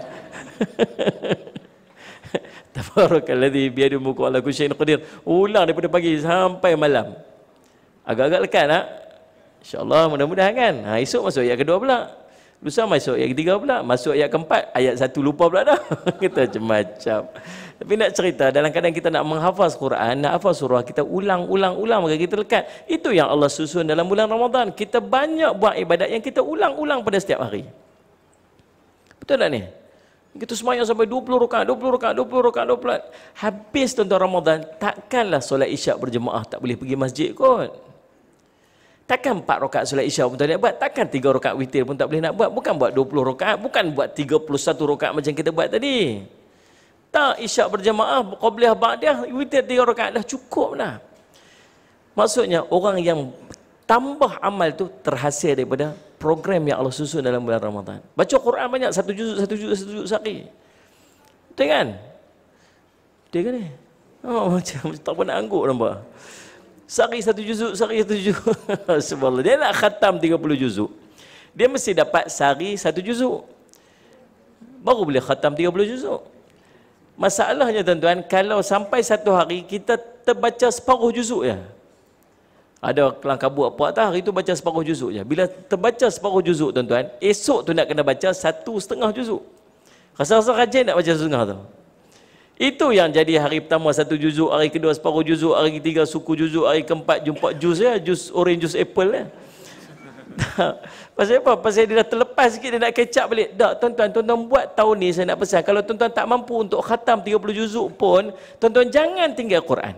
Tabarakalladzi biyadihi mulku ala kulli syai'in qadir. Ulang daripada pagi sampai malam. Agak-agak lekat tak? InsyaAllah mudah-mudahan kan. Ha, esok masuk ayat kedua pula. Lusa masuk ayat ketiga pula. Masuk ayat keempat, ayat satu lupa pula dah. Kita macam-macam. Tapi nak cerita, dalam keadaan kita nak menghafaz Quran, nak hafaz surah, kita ulang-ulang-ulang maka kita lekat. Itu yang Allah susun dalam bulan Ramadan. Kita banyak buat ibadat yang kita ulang-ulang pada setiap hari. Betul tak ni? Kita semayang sampai dua puluh rakaat, dua puluh rakaat, dua puluh rakaat, dua puluh rakaat. Habis tuan-tuan Ramadan, takkanlah solat isyak berjemaah tak boleh pergi masjid kot. Takkan empat rakaat solat isyak pun tak boleh nak buat. Takkan tiga rakaat witir pun tak boleh nak buat. Bukan buat dua puluh rakaat, bukan buat tiga puluh satu rakaat macam kita buat tadi. Tak, isyak berjemaah, qabliyah ba'diyah, witir tiga rakaat dah cukup dah. Maksudnya orang yang tambah amal tu terhasil daripada program yang Allah susun dalam bulan Ramadan. Baca Quran banyak, satu juzuk, satu juzuk, satu juzuk sehari. Betul kan? Betul kan ni? Oh, macam, macam tak pernah angguk nampak. Sehari satu juzuk, sehari satu juzuk. Subhanallah. Dia nak khatam tiga puluh juzuk. Dia mesti dapat sehari satu juzuk. Baru boleh khatam tiga puluh juzuk. Masalahnya tuan-tuan, kalau sampai satu hari kita terbaca separuh juzuk je. Ada kelang kabut apa tak, hari tu baca separuh juzuk je. Bila terbaca separuh juzuk tuan-tuan, esok tu nak kena baca satu setengah juzuk. Rasa-rasa rajin nak baca setengah tu. Itu yang jadi hari pertama satu juzuk, hari kedua separuh juzuk, hari ketiga suku juzuk, hari keempat jumpa jus ya, jus orange, jus apple ya. Pasal apa? Pasal dia dah terlepas sikit, dia nak catch up balik. Tak, tuan-tuan, tuan-tuan buat tahun ni saya nak pesan, kalau tuan-tuan tak mampu untuk khatam tiga puluh juzuk pun, tuan-tuan jangan tinggal Quran.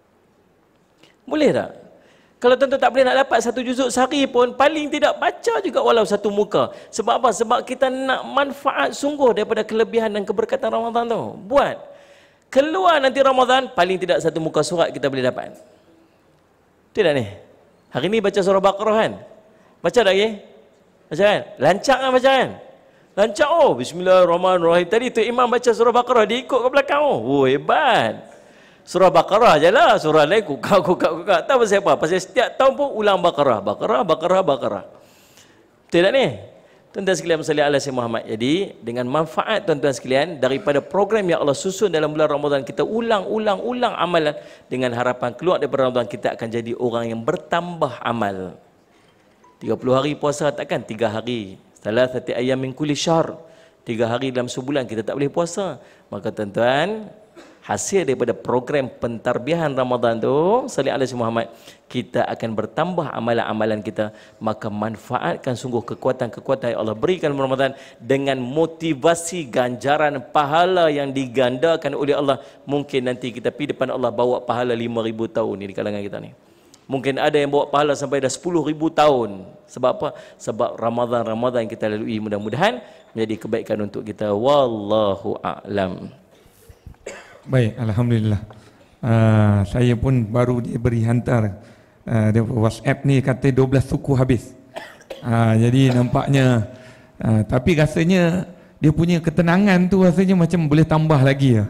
Boleh tak? Kalau tuan-tuan tak boleh nak dapat satu juzuk sehari pun, paling tidak baca juga walau satu muka. Sebab apa? Sebab kita nak manfaat sungguh daripada kelebihan dan keberkatan Ramadan tu. Buat. Keluar nanti Ramadan, paling tidak satu muka surat kita boleh dapat. Tidak ni? Hari ni baca surah Baqarah kan? Baca tak lagi? Baca kan? Lancar kan baca kan? Lancar oh. Bismillahirrahmanirrahim. Tadi tu imam baca surah Baqarah, dia ikut ke belakang oh. Oh hebat. Surah Baqarah je lah. Surah lain kukak, kukak, kukak. Tahu pasal apa? Pasal setiap tahun pun ulang Baqarah. Baqarah, Baqarah, Baqarah. Betul tak ni? Tuan-tuan sekalian salli ala Sayyidina Muhammad. Jadi dengan manfaat tuan-tuan sekalian daripada program yang Allah susun dalam bulan Ramadan, kita ulang-ulang-ulang amalan dengan harapan keluar daripada Ramadan kita akan jadi orang yang bertambah amal. tiga puluh hari puasa takkan tiga hari. Salasati ayyam min kulli syahr. tiga hari dalam sebulan kita tak boleh puasa. Maka tuan-tuan, hasil daripada program pentarbiahan Ramadan tu, salli ala Sayyidina Muhammad, kita akan bertambah amalan-amalan kita. Maka manfaatkan sungguh kekuatan-kekuatan yang Allah berikan dalam Ramadan dengan motivasi ganjaran pahala yang digandakan oleh Allah. Mungkin nanti kita pergi depan Allah bawa pahala lima ribu tahun ni di kalangan kita ni. Mungkin ada yang bawa pahala sampai dah sepuluh ribu tahun. Sebab apa? Sebab Ramadan-Ramadan yang kita lalui mudah-mudahan menjadi kebaikan untuk kita. Wallahu a'lam. Baik, Alhamdulillah. Uh, saya pun baru diberi hantar uh, WhatsApp ni kata dua belas suku habis. Uh, jadi nampaknya, uh, tapi rasanya dia punya ketenangan tu rasanya macam boleh tambah lagi ya.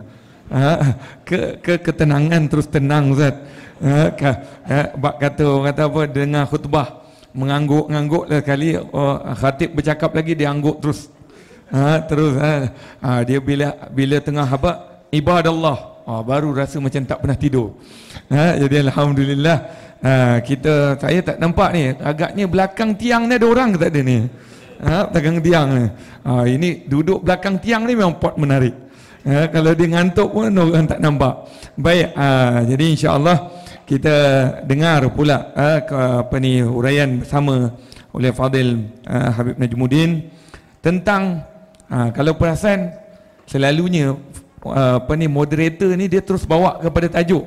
Ha, ke, ke ketenangan terus tenang Ustaz. Ha, ka, ha, bak kata orang kata apa, dengar khutbah mengangguk-ngangguk lah kali, oh, khatib bercakap lagi dia angguk terus. Ha, terus ha, ha, dia bila bila tengah apa ibadallah, ha, baru rasa macam tak pernah tidur. Ha, jadi alhamdulillah, ha, kita saya tak nampak ni, agaknya belakang tiang ni ada orang ke tak ada ni? Ha, belakang tiang ni. Ha, ini duduk belakang tiang ni memang pot menarik. Ha, kalau dia ngantuk pun orang tak nampak. Baik, ha, jadi insya-Allah kita dengar pula ha, ke, apa ni uraian bersama oleh Fadil ha, Habib Najmuddin tentang ha, kalau perasan selalunya ha, apa ni moderator ni dia terus bawa kepada tajuk.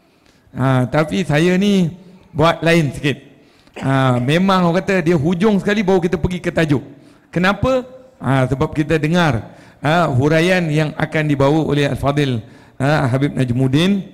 Ha, tapi saya ni buat lain sikit. Ha, memang orang kata dia hujung sekali baru kita pergi ke tajuk. Kenapa? Ha, sebab kita dengar Ha, huraian yang akan dibawa oleh Al-Fadil ha, Habib Najmuddin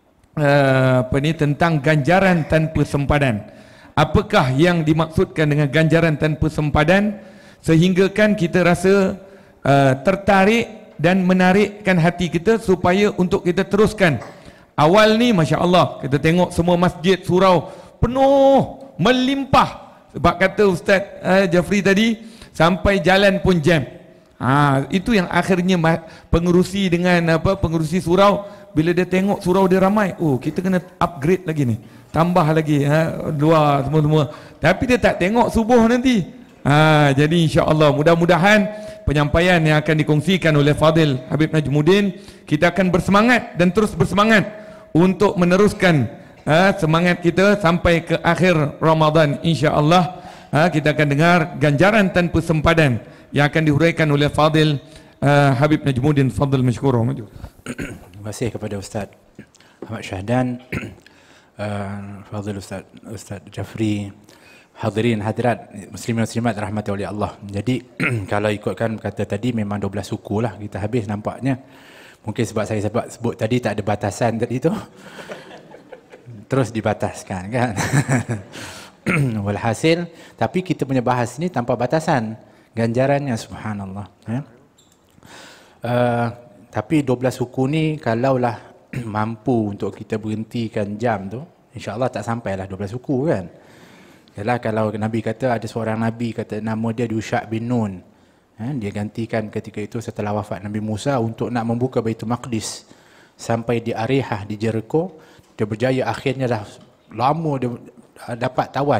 ha, apa ni tentang ganjaran tanpa sempadan. Apakah yang dimaksudkan dengan ganjaran tanpa sempadan sehinggakan kita rasa uh, tertarik dan menarikkan hati kita supaya untuk kita teruskan. Awal ni Masya Allah kita tengok semua masjid surau penuh melimpah, sebab kata Ustaz uh, Jafri tadi sampai jalan pun jam. Ha, itu yang akhirnya pengerusi dengan apa pengerusi surau bila dia tengok surau dia ramai, oh kita kena upgrade lagi ni, tambah lagi ha, luar semua-semua. Tapi dia tak tengok subuh nanti. Ha, jadi insya-Allah mudah-mudahan penyampaian yang akan dikongsikan oleh Fadil Habib Najmuddin, kita akan bersemangat dan terus bersemangat untuk meneruskan ha, semangat kita sampai ke akhir Ramadan insya-Allah. Ha, kita akan dengar ganjaran tanpa sempadan yang akan dihuraikan oleh Fadil uh, Habib Najmuddin. Fadil masykurah. Terima kasih kepada Ustaz Ahmad Syahdan, uh, Fadil Ustaz Ustaz Jafri, hadirin hadirat muslimin muslimat rahmati oleh Allah. Jadi kalau ikutkan kata tadi memang dua belas suku lah kita habis nampaknya. Mungkin sebab saya sebab sebut tadi tak ada batasan tadi tu. Terus dibataskan kan. Walhasil tapi kita punya bahas ni tanpa batasan ganjarannya, subhanallah ya. Uh, tapi dua belas suku ni kalaulah mampu untuk kita berhentikan jam tu, insya-Allah tak sampailah dua belas suku kan. Yalah, kalau Nabi kata ada seorang Nabi kata nama dia Yusha' bin Nun, ya, dia gantikan ketika itu setelah wafat Nabi Musa untuk nak membuka Baitul Maqdis sampai di Arihah di Jericho. Dia berjaya, akhirnya dah lama dia dapat tawan.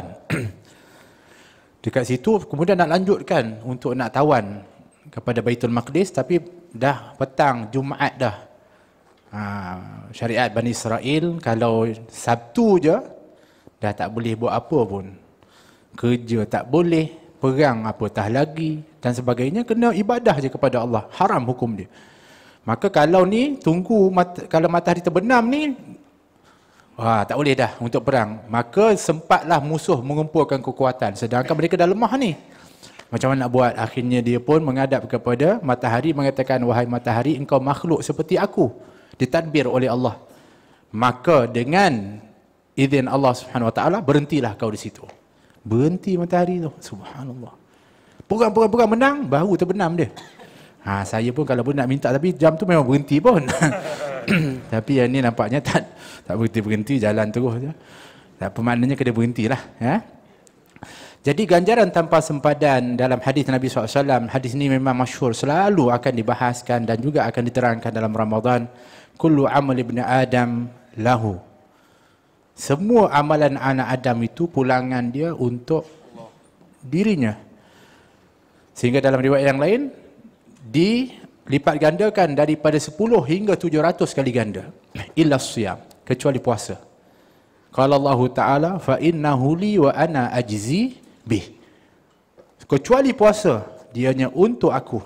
Dekat situ kemudian nak lanjutkan untuk nak tawan kepada Baitul Maqdis, tapi dah petang Jumaat dah. Ha, syariat Bani Israel kalau Sabtu je dah tak boleh buat apa pun. Kerja tak boleh, perang apatah lagi dan sebagainya, kena ibadah je kepada Allah. Haram hukum dia. Maka kalau ni tunggu mat- kalau matahari terbenam ni, wah, tak boleh dah untuk perang. Maka sempatlah musuh mengumpulkan kekuatan. Sedangkan mereka dah lemah ni. Macam mana nak buat? Akhirnya dia pun menghadap kepada matahari mengatakan, wahai matahari, engkau makhluk seperti aku. Ditadbir oleh Allah. Maka dengan izin Allah Subhanahu Wa Taala berhentilah kau di situ. Berhenti matahari tu. Subhanallah. Perang-perang menang, baru terbenam dia. Ha, saya pun kalau pun nak minta, tapi jam tu memang berhenti pun. Tapi yang ni nampaknya tak tak berhenti-berhenti, jalan terus je. Tak maknanya kena berhentilah, ya. Jadi ganjaran tanpa sempadan dalam hadis Nabi sallallahu alaihi wasallam, hadis ni memang masyhur, selalu akan dibahaskan dan juga akan diterangkan dalam Ramadan. Kullu amal ibn Adam lahu. Semua amalan anak Adam itu pulangan dia untuk dirinya. Sehingga dalam riwayat yang lain dilipat gandakan daripada sepuluh hingga tujuh ratus kali ganda. Illa siyam, kecuali puasa. Qala Allah Ta'ala fa innahu li wa ana ajzi bih. Kecuali puasa, dianya untuk aku,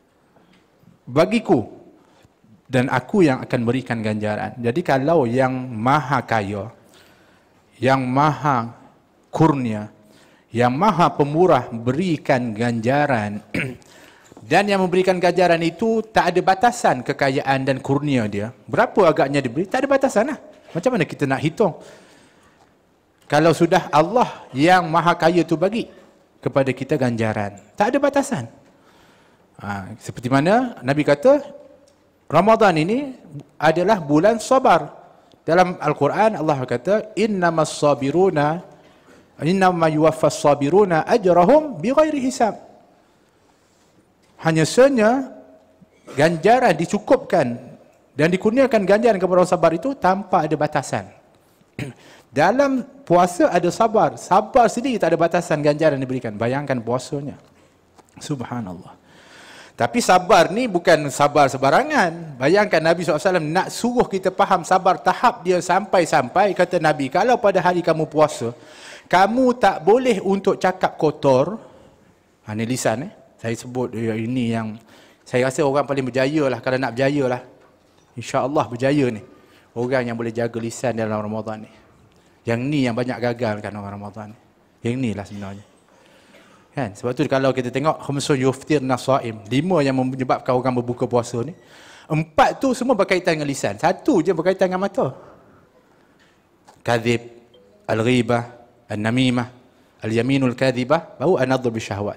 bagiku, dan aku yang akan berikan ganjaran. Jadi kalau yang maha kaya, yang maha kurnia, yang maha pemurah berikan ganjaran dan yang memberikan ganjaran itu tak ada batasan kekayaan dan kurnia dia, berapa agaknya diberi, tak ada batasan lah. Macam mana kita nak hitung? Kalau sudah Allah yang maha kaya tu bagi kepada kita ganjaran, tak ada batasan. Ha, seperti mana Nabi kata, Ramadan ini adalah bulan sabar. Dalam Al-Quran Allah kata, innamas sabiruna innama yuwaffas sabiruna ajrahum bighairi hisab. Hanya sahaja ganjaran dicukupkan dan dikurniakan ganjaran kepada orang sabar itu tanpa ada batasan. Dalam puasa ada sabar. Sabar sendiri tak ada batasan ganjaran diberikan. Bayangkan puasanya. Subhanallah. Tapi sabar ni bukan sabar sebarangan. Bayangkan Nabi sallallahu alaihi wasallam nak suruh kita faham sabar tahap dia sampai-sampai. Kata Nabi, kalau pada hari kamu puasa, kamu tak boleh untuk cakap kotor. Ha, ni lisan eh. Saya sebut ini yang saya rasa orang paling berjaya lah. Kalau nak berjaya lah, InsyaAllah berjaya ni orang yang boleh jaga lisan dalam Ramadan ni. Yang ni yang banyak gagal kan orang Ramadan ni. Yang ni lah sebenarnya. Kan? Sebab tu kalau kita tengok khamsun yuftirna shaim, lima yang menyebabkan orang berbuka puasa ni, empat tu semua berkaitan dengan lisan. Satu je berkaitan dengan mata. Kadhib, al-ghibah, al-namimah, al-yaminul kadhibah, baru an-nadhr bisyahwat.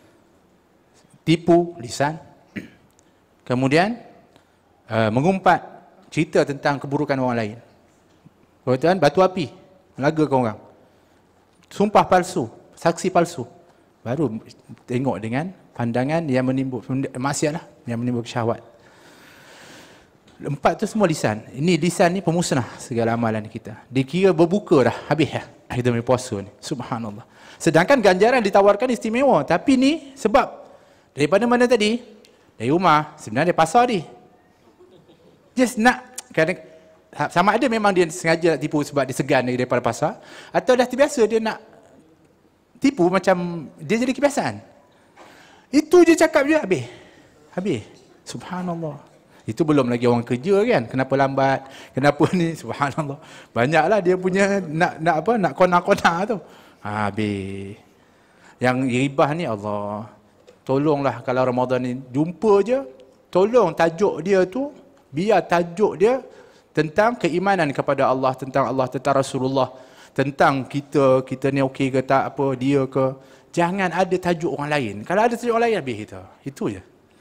Tipu lisan. Kemudian uh, mengumpat, cerita tentang keburukan orang lain. Kemudian batu api, melagakan orang. Sumpah palsu, saksi palsu. Baru tengok dengan pandangan yang menimbul maksiat lah, yang menimbul syahwat. Empat tu semua lisan. Ini lisan ni pemusnah segala amalan kita. Dikira berbuka dah, habis dah kita punya puasa ni. Subhanallah. Sedangkan ganjaran ditawarkan istimewa. Tapi ni sebab daripada mana tadi? Dari rumah. Sebenarnya dia pasar ni. Just nak, kadang, sama ada memang dia sengaja nak tipu sebab dia segan daripada pasar, atau dah terbiasa dia nak tipu macam dia jadi kebiasaan. Itu je cakap je habis. Habis. Subhanallah. Itu belum lagi orang kerja kan. Kenapa lambat? Kenapa ni? Subhanallah. Banyaklah dia punya nak nak apa? Nak kona-kona tu. Ha, habis. Yang ribah ni Allah. Tolonglah kalau Ramadan ni jumpa je, tolong tajuk dia tu, biar tajuk dia tentang keimanan kepada Allah, tentang Allah, tentang Rasulullah, tentang kita, kita ni okey ke tak, apa, dia ke. Jangan ada tajuk orang lain. Kalau ada tajuk orang lain, habis kita. Itu je.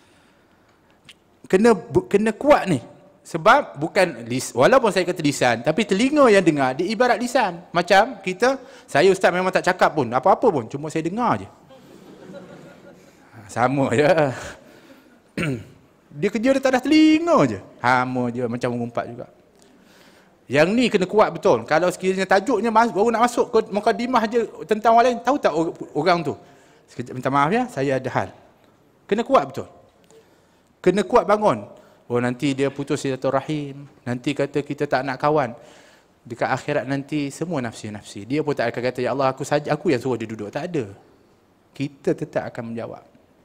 Kena kena kuat ni. Sebab bukan, walaupun saya kata lisan, tapi telinga yang dengar, dia ibarat lisan. Macam kita, saya ustaz memang tak cakap pun, apa-apa pun, cuma saya dengar je. Sama je. Dia kerja dia tak ada telinga je. Sama je, macam mengumpat juga. Yang ni kena kuat betul. Kalau sekiranya tajuknya baru nak masuk ke mukadimah je tentang orang lain, tahu tak orang tu? Sekejap minta maaf ya, saya ada hal. Kena kuat betul. Kena kuat bangun. Oh nanti dia putus silaturahim, nanti kata kita tak nak kawan. Dekat akhirat nanti semua nafsi-nafsi. Dia pun tak akan kata, ya Allah aku saja, aku yang suruh dia duduk. Tak ada. Kita tetap akan menjawab.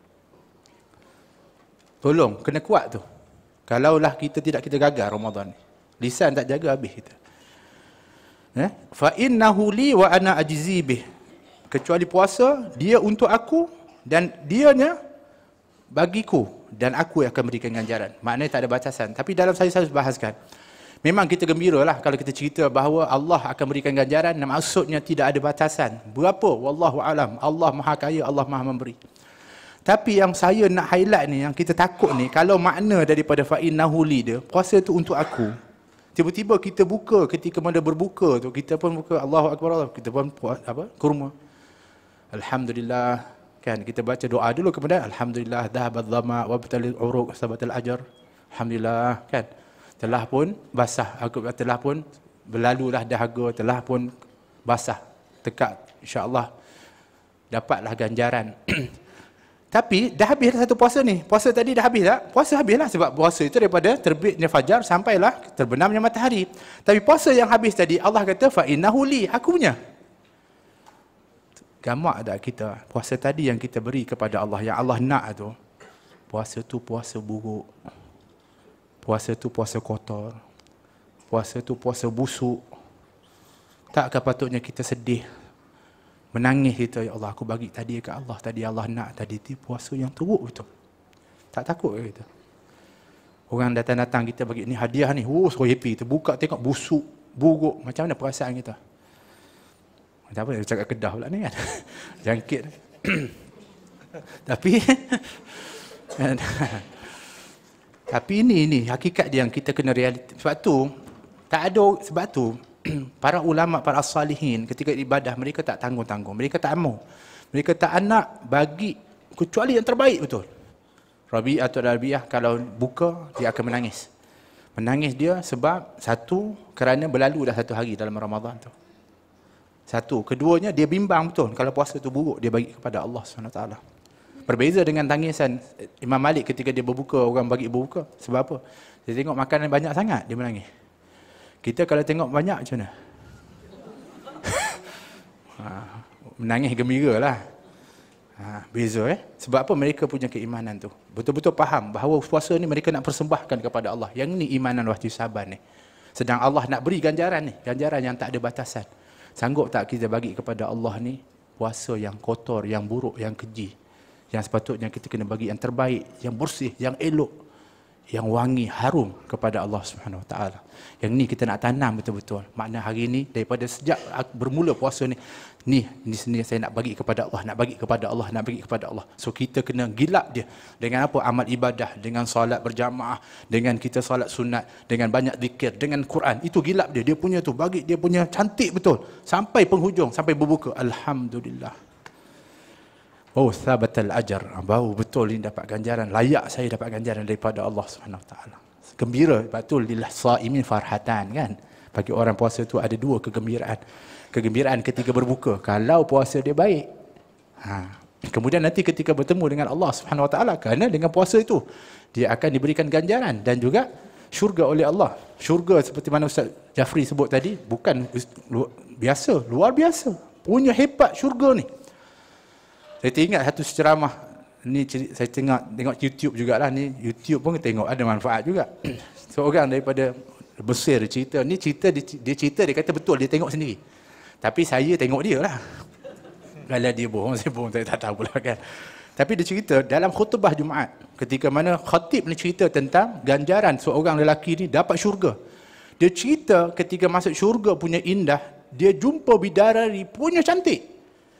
Tolong, kena kuat tu. Kalaulah kita tidak, kita gagal Ramadan ni. Lisan tak jaga, habis kita. Eh? Fa innahu li wa ana ajzi bih. Kecuali puasa, dia untuk aku dan dianya bagiku, dan aku yang akan berikan ganjaran. Maknanya tak ada batasan. Tapi dalam saya saya bahaskan, memang kita gembiralah kalau kita cerita bahawa Allah akan berikan ganjaran, dan maksudnya tidak ada batasan. Berapa? Wallahu alam. Allah Maha Kaya, Allah Maha Memberi. Tapi yang saya nak highlight ni, yang kita takut ni, kalau makna daripada fa innahu li dia, puasa tu untuk aku. Tiba-tiba kita buka, ketika mana berbuka tu, kita pun buka Allahu Akbar, Allah, kita pun puas, apa? Kurma. Alhamdulillah. Kan kita baca doa dulu kepada Alhamdulillah dhahabadh dhama wa batalil uruq sabatal ajr. Alhamdulillah, kan. Telah pun basah, aku telah pun berlalulah dahaga, telah pun basah tekak, insya-Allah dapatlah ganjaran. Tapi dah habis dah satu puasa ni. Puasa tadi dah habis tak? Puasa habislah, sebab puasa itu daripada terbitnya fajar sampailah terbenamnya matahari. Tapi puasa yang habis tadi Allah kata fa innahu li, aku punya. Gamak tak kita? Puasa tadi yang kita beri kepada Allah, yang Allah nak tu, puasa tu puasa buruk. Puasa tu puasa kotor. Puasa tu puasa busuk. Takkah patutnya kita sedih? Menangis kita, ya Allah aku bagi tadi ke Allah, tadi Allah nak, tadi tu puasa yang teruk betul. Tak takut ke kita? Orang datang-datang kita bagi ni hadiah ni, oh so happy, kita buka tengok busuk, buruk, macam mana perasaan kita? Tak apa, dia cakap Kedah pula ni kan. Jangkit. Tapi Tapi ini ini hakikat dia yang kita kena realiti. Sebab tu tak ada sebab tu para ulama, para salihin ketika ibadah mereka tak tanggung-tanggung, mereka tak mau. Mereka tak nak bagi kecuali yang terbaik betul. Rabi'ah atau Rabi'ah kalau buka dia akan menangis. Menangis dia sebab satu kerana berlalu dah satu hari dalam Ramadan tu. Satu, keduanya dia bimbang betul kalau puasa tu buruk dia bagi kepada Allah subhanahu wa taala. Berbeza dengan tangisan Imam Malik ketika dia berbuka, orang bagi berbuka. Sebab apa? Dia tengok makanan banyak sangat, dia menangis. Kita kalau tengok banyak macam mana? ha, menangis gembira lah. Ha, beza eh. Sebab apa? Mereka punya keimanan tu. Betul-betul faham bahawa puasa ni mereka nak persembahkan kepada Allah. Yang ni imanan wahtisaban ni. Sedang Allah nak beri ganjaran ni. Ganjaran yang tak ada batasan. Sanggup tak kita bagi kepada Allah ni puasa yang kotor, yang buruk, yang keji. Yang sepatutnya kita kena bagi yang terbaik, yang bersih, yang elok, yang wangi, harum kepada Allah Subhanahu Wa Taala. Yang ni kita nak tanam betul-betul. Makna hari ni daripada sejak bermula puasa ni, ni ni sini saya nak bagi kepada Allah, nak bagi kepada Allah, nak bagi kepada Allah. So kita kena gilap dia dengan apa? Amal ibadah, dengan solat berjamaah, dengan kita solat sunat, dengan banyak zikir, dengan Quran. Itu gilap dia. Dia punya tu bagi dia punya cantik betul sampai penghujung, sampai berbuka. Alhamdulillah. Oh, sabatal ajar. Bau betul ini dapat ganjaran. Layak saya dapat ganjaran daripada Allah Subhanahu Wa Taala. Gembira, betul lillah saimin farhatan kan. Bagi orang puasa tu ada dua kegembiraan. Kegembiraan ketika berbuka kalau puasa dia baik. Ha. Kemudian nanti ketika bertemu dengan Allah Subhanahu Wa Taala, kerana dengan puasa itu dia akan diberikan ganjaran dan juga syurga oleh Allah. Syurga seperti mana Ustaz Jafri sebut tadi bukan biasa, luar biasa. Punya hebat syurga ni. Saya teringat satu ceramah ni, saya tengok tengok YouTube jugalah ni. YouTube pun tengok ada manfaat juga. Seorang daripada Mesir cerita, ni cerita dia, dia cerita dia kata betul dia tengok sendiri. Tapi saya tengok dia lah. Kalau dia bohong, saya bohong, saya tak tahu pula kan. Tapi dia cerita dalam khutbah Jumaat ketika mana khatib ni cerita tentang ganjaran seorang lelaki ni dapat syurga. Dia cerita ketika masuk syurga punya indah, dia jumpa bidadari punya cantik.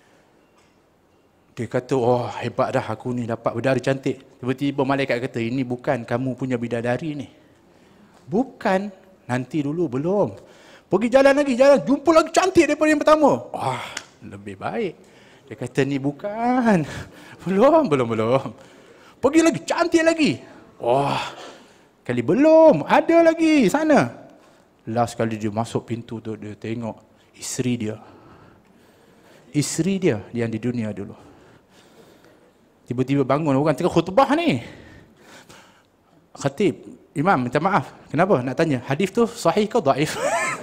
Dia kata, oh hebat dah aku ni dapat bidadari cantik. Tiba-tiba malaikat kata, ini bukan kamu punya bidadari ni. Bukan, nanti dulu, belum. Pergi jalan lagi, jalan, jumpa lagi cantik daripada yang pertama. Wah, lebih baik. Dia kata, ni bukan. Belum, belum, belum. Pergi lagi, cantik lagi. Wah, kali belum, ada lagi sana. Last kali dia masuk pintu tu, dia tengok isteri dia. Isteri dia yang di dunia dulu. Tiba-tiba bangun orang tengah khutbah ni. Khatib, imam minta maaf. Kenapa? Nak tanya, hadis tu sahih ke dhaif?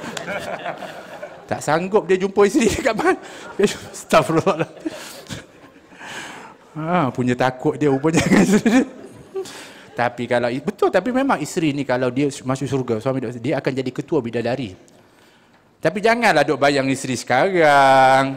Tak sanggup dia jumpa isteri dekat mana. Astagfirullah. Ha, punya takut dia rupanya. Tapi kalau betul, tapi memang isteri ni kalau dia masuk syurga, suami dia, dia akan jadi ketua bidadari. Tapi janganlah duk bayang isteri sekarang.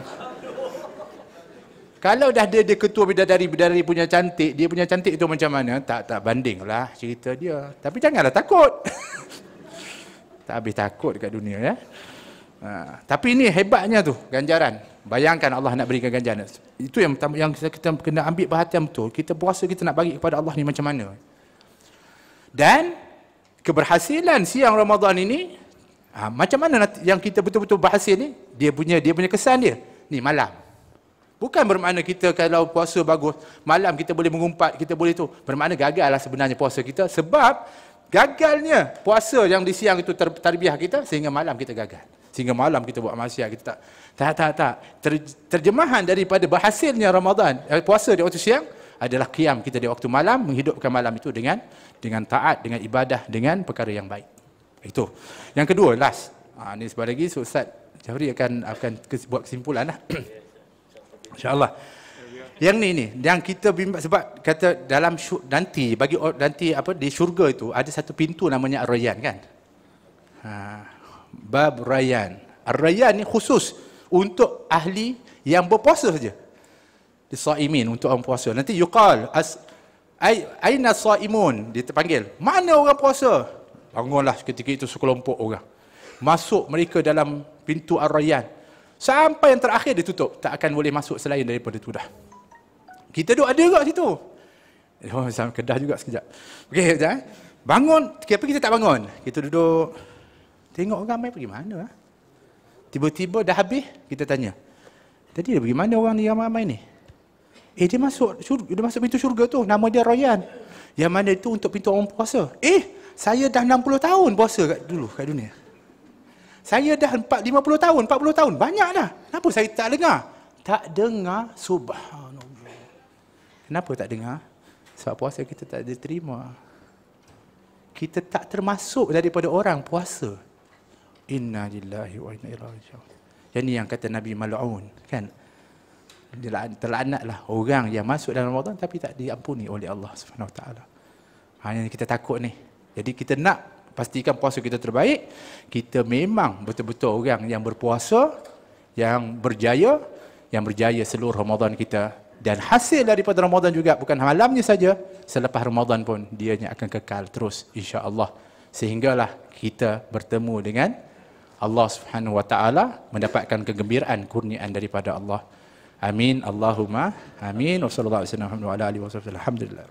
Kalau dah dia, dia ketua bidadari, bidadari punya cantik, dia punya cantik itu macam mana? Tak, tak bandinglah cerita dia. Tapi janganlah takut. Tak habis takut dekat dunia ya. Ha, tapi ini hebatnya tu, ganjaran. Bayangkan Allah nak berikan ganjaran. Itu yang yang kita kena ambil perhatian betul. Kita puasa kita nak bagi kepada Allah ni macam mana. Dan keberhasilan siang Ramadan ini, ha, macam mana yang kita betul-betul berhasil ni? Dia punya dia punya kesan dia. Ni malam. Bukan bermakna kita kalau puasa bagus, malam kita boleh mengumpat, kita boleh tu. Bermakna gagal lah sebenarnya puasa kita. Sebab gagalnya puasa yang di siang itu ter, tarbiyah kita, sehingga malam kita gagal. Sehingga malam kita buat maksiat, kita tak. Tak, tak, tak. Ter, terjemahan daripada berhasilnya Ramadan, eh, puasa di waktu siang, adalah qiyam kita di waktu malam, menghidupkan malam itu dengan dengan taat, dengan ibadah, dengan perkara yang baik. Itu. Yang kedua, last. Ha, ini sebentar lagi, so Ustaz Jafri akan, akan buat kesimpulan lah. InsyaAllah. Yang ni ni, yang kita bimbang sebab kata dalam syur, nanti bagi nanti apa di syurga itu ada satu pintu namanya Ar-Rayyan kan. Ha, bab Rayyan. Ar-Rayyan ni khusus untuk ahli yang berpuasa saja. Disaimin untuk orang puasa. Nanti yuqal as ai aina saimun, dia terpanggil. Mana orang puasa? Bangunlah ketika itu sekelompok orang. Masuk mereka dalam pintu Ar-Rayyan. Sampai yang terakhir ditutup. Tak akan boleh masuk selain daripada itu dah. Kita duduk ada kat situ. Oh, sampai Kedah juga sekejap. Okey, sekejap. Bangun, kenapa kita tak bangun? Kita duduk, tengok orang ramai pergi mana? Ha? Tiba-tiba dah habis, kita tanya. Tadi dia pergi mana orang ni ramai-ramai ni? Eh, dia masuk syurga, dia masuk pintu syurga tu. Nama dia Royan. Yang mana itu untuk pintu orang puasa. Eh, saya dah enam puluh tahun puasa kat dulu kat dunia. Saya dah empat, lima puluh tahun, empat puluh tahun. Banyak dah. Kenapa saya tak dengar? Tak dengar, subhanallah. Kenapa tak dengar? Sebab puasa kita tak diterima. Kita tak termasuk daripada orang puasa. Inna lillahi wa inna ilaihi raji'un. Yang ni yang kata Nabi mal'un, kan? Terlaknatlah orang yang masuk dalam Ramadan tapi tak diampuni oleh Allah Subhanahu Wa Taala. Hanya kita takut ni. Jadi kita nak pastikan puasa kita terbaik. Kita memang betul-betul orang yang berpuasa, yang berjaya, yang berjaya seluruh Ramadan kita. Dan hasil daripada Ramadan juga bukan malamnya saja, selepas Ramadan pun dianya akan kekal terus insya-Allah. Sehinggalah kita bertemu dengan Allah Subhanahu Wa Taala, mendapatkan kegembiraan kurniaan daripada Allah. Amin Allahumma amin. Wassallallahu alaihi wasallam. Alhamdulillah.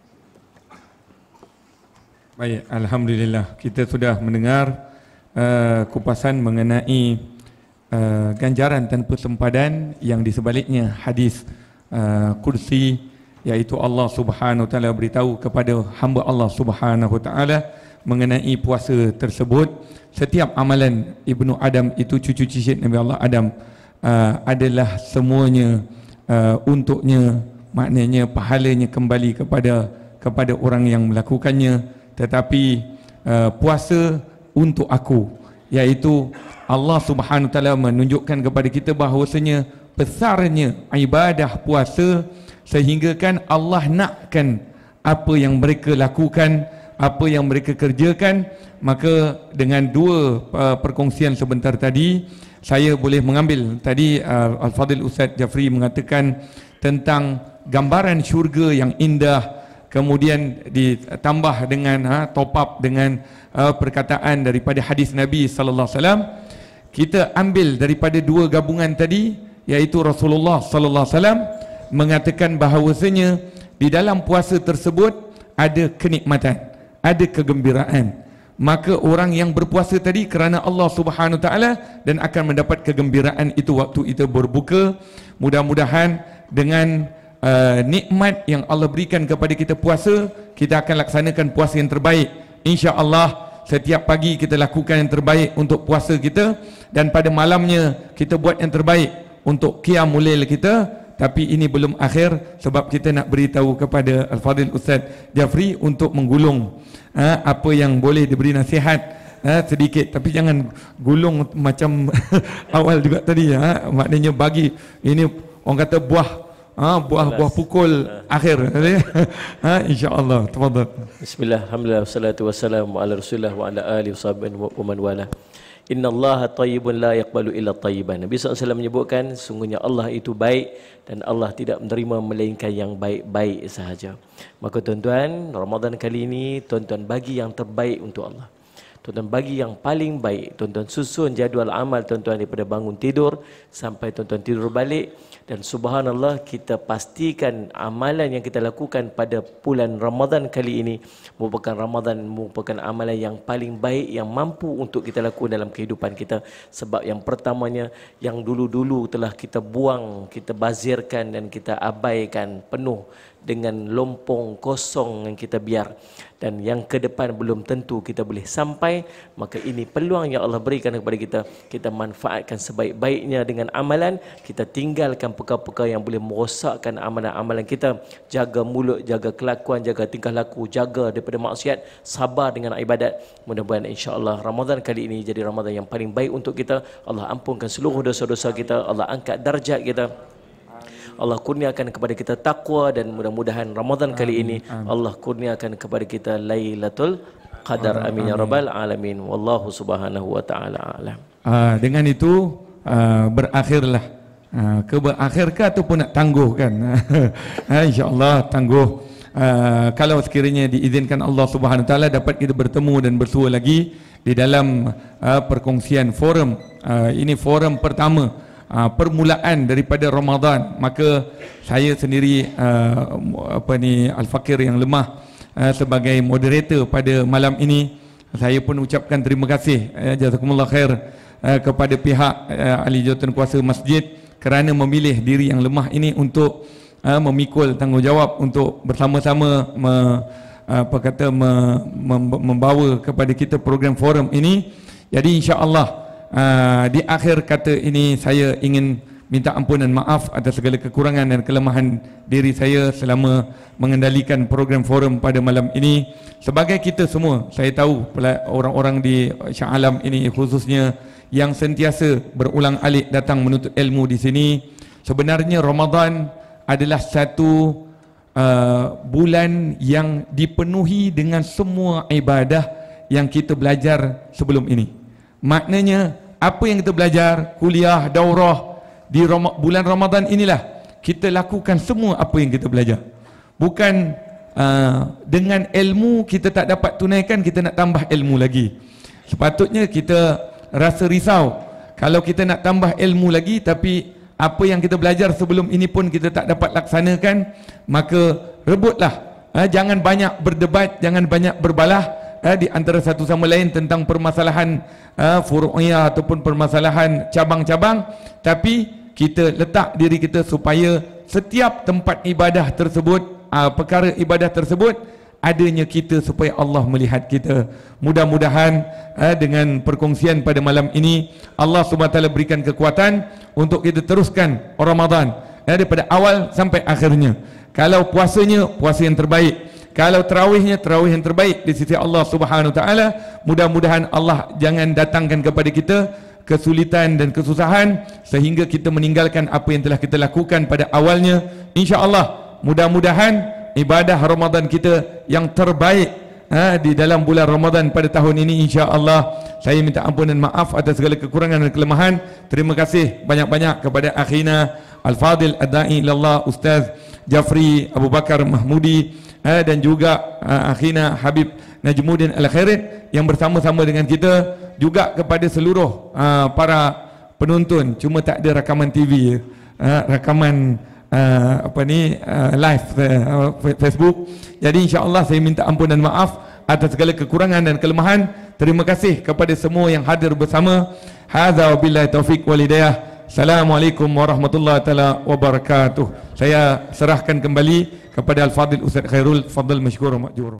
Baik, alhamdulillah kita sudah mendengar uh, kupasan mengenai uh, ganjaran tanpa sempadan yang di sebaliknya hadis Uh, kursi, iaitu Allah Subhanahu Wa Taala beritahu kepada hamba Allah Subhanahu Wa Taala mengenai puasa tersebut. Setiap amalan Ibnu Adam, itu cucu cicit Nabi Allah Adam, uh, adalah semuanya uh, untuknya, maknanya pahalanya kembali kepada kepada orang yang melakukannya. Tetapi uh, puasa untuk aku, iaitu Allah Subhanahu Wa Taala menunjukkan kepada kita bahawasanya besarnya ibadah puasa sehingga kan Allah nakkan apa yang mereka lakukan, apa yang mereka kerjakan. Maka dengan dua uh, perkongsian sebentar tadi, saya boleh mengambil tadi uh, Al-Fadhil Ustaz Jafri mengatakan tentang gambaran syurga yang indah, kemudian ditambah dengan ha, top up dengan uh, perkataan daripada hadis Nabi sallallahu alaihi wasallam. Kita ambil daripada dua gabungan tadi, iaitu Rasulullah sallallahu alaihi wasallam mengatakan bahawasanya di dalam puasa tersebut ada kenikmatan, ada kegembiraan. Maka orang yang berpuasa tadi kerana Allah Subhanahu Taala dan akan mendapat kegembiraan itu waktu itu berbuka. Mudah-mudahan dengan uh, nikmat yang Allah berikan kepada kita puasa, kita akan laksanakan puasa yang terbaik. Insya-Allah setiap pagi kita lakukan yang terbaik untuk puasa kita, dan pada malamnya kita buat yang terbaik untuk qiyamul lail kita. Tapi ini belum akhir, sebab kita nak beritahu kepada Al-Fadhil Ustaz Jafri untuk menggulung ha, apa yang boleh diberi nasihat ha, sedikit, tapi jangan gulung macam awal juga tadi ha, maknanya bagi ini orang kata buah ha, buah buah pukul akhir ha, insya-Allah. Tafadhal. Bismillah, alhamdulillah, wassalatu wassalamu ala Rasulillah wa ala alihi wa man wala. Inna Allah tayyibun la yaqbalu illa tayyiban. Nabi sallallahu alaihi wasallam menyebutkan sungguhnya Allah itu baik dan Allah tidak menerima melainkan yang baik-baik sahaja. Maka tuan-tuan, Ramadan kali ini tuan-tuan bagi yang terbaik untuk Allah. Tuan-tuan bagi yang paling baik. Tuan-tuan susun jadual amal tuan-tuan daripada bangun tidur sampai tuan-tuan tidur balik. Dan subhanallah, kita pastikan amalan yang kita lakukan pada bulan Ramadan kali ini merupakan Ramadan merupakan amalan yang paling baik yang mampu untuk kita lakukan dalam kehidupan kita. Sebab yang pertamanya, yang dulu-dulu telah kita buang, kita bazirkan dan kita abaikan penuh dengan lompong kosong yang kita biar, dan yang ke depan belum tentu kita boleh sampai. Maka ini peluang yang Allah berikan kepada kita. Kita manfaatkan sebaik-baiknya dengan amalan. Kita tinggalkan perkara-perkara yang boleh merosakkan amalan-amalan kita. Jaga mulut, jaga kelakuan, jaga tingkah laku, jaga daripada maksiat, sabar dengan ibadat. Mudah-mudahan insya-Allah Ramadan kali ini jadi Ramadan yang paling baik untuk kita. Allah ampunkan seluruh dosa-dosa kita, Allah angkat darjat kita, Allah kurniakan kepada kita takwa, dan mudah-mudahan Ramadan kali ini Allah kurniakan kepada kita Lailatul Qadar. Amin ya rabbal alamin. Wallahu subhanahu wa taala alam. Uh, dengan itu uh, berakhirlah uh, ke berakhir ke ataupun nak tangguh kan? uh, InsyaAllah tangguh. Uh, kalau sekiranya diizinkan Allah Subhanahu wa taala dapat kita bertemu dan bersua lagi di dalam uh, perkongsian forum. Uh, ini forum pertama, Uh, permulaan daripada Ramadan. Maka saya sendiri uh, apa ni al-fakir yang lemah uh, sebagai moderator pada malam ini. Saya pun ucapkan terima kasih uh, jazakumullah khair uh, kepada pihak uh, ahli jawatan kuasa masjid kerana memilih diri yang lemah ini untuk uh, memikul tanggungjawab untuk bersama-sama me, apa kata me, mem, membawa kepada kita program forum ini. Jadi insya-Allah uh, di akhir kata ini saya ingin minta ampunan maaf atas segala kekurangan dan kelemahan diri saya selama mengendalikan program forum pada malam ini. Sebagai kita semua, saya tahu orang-orang di Shah Alam ini khususnya yang sentiasa berulang alik datang menuntut ilmu di sini, sebenarnya Ramadan adalah satu uh, bulan yang dipenuhi dengan semua ibadah yang kita belajar sebelum ini. Maknanya apa yang kita belajar, kuliah, daurah di Ram- bulan Ramadan inilah kita lakukan semua apa yang kita belajar. Bukan uh, dengan ilmu kita tak dapat tunaikan, kita nak tambah ilmu lagi. Sepatutnya kita rasa risau kalau kita nak tambah ilmu lagi tapi apa yang kita belajar sebelum ini pun kita tak dapat laksanakan, maka rebutlah. Uh, jangan banyak berdebat, jangan banyak berbalah uh, di antara satu sama lain tentang permasalahan uh, furu'iyah ataupun permasalahan cabang-cabang, tapi kita letak diri kita supaya setiap tempat ibadah tersebut, uh, perkara ibadah tersebut adanya kita supaya Allah melihat kita. Mudah-mudahan uh, dengan perkongsian pada malam ini Allah subhanahu wa taala berikan kekuatan untuk kita teruskan Ramadan uh, daripada awal sampai akhirnya. Kalau puasanya, puasa yang terbaik. Kalau tarawihnya, tarawih yang terbaik di sisi Allah subhanahu wa taala. Mudah-mudahan Allah jangan datangkan kepada kita kesulitan dan kesusahan sehingga kita meninggalkan apa yang telah kita lakukan pada awalnya. InsyaAllah mudah-mudahan ibadah Ramadan kita yang terbaik ha, di dalam bulan Ramadan pada tahun ini, insya-Allah. Saya minta ampunan maaf atas segala kekurangan dan kelemahan. Terima kasih banyak-banyak kepada akhina Al-Fadil Ad-Da'i ilallah Ustaz Jafri Abu Bakar Mahmudi ha, dan juga uh, akhina Habib Najmuddin Al-Khairit yang bersama-sama dengan kita, juga kepada seluruh uh, para penonton. Cuma tak ada rakaman T V ya. Uh, rakaman uh, apa ni uh, live uh, Facebook. Jadi insya-Allah saya minta ampunan maaf atas segala kekurangan dan kelemahan. Terima kasih kepada semua yang hadir bersama. Hadza wabillahi taufik wal hidayah. Assalamualaikum warahmatullahi taala wabarakatuh. Saya serahkan kembali kepada Al-Fadil Ustaz Khairul. Fadhil masykur wa ma'jur.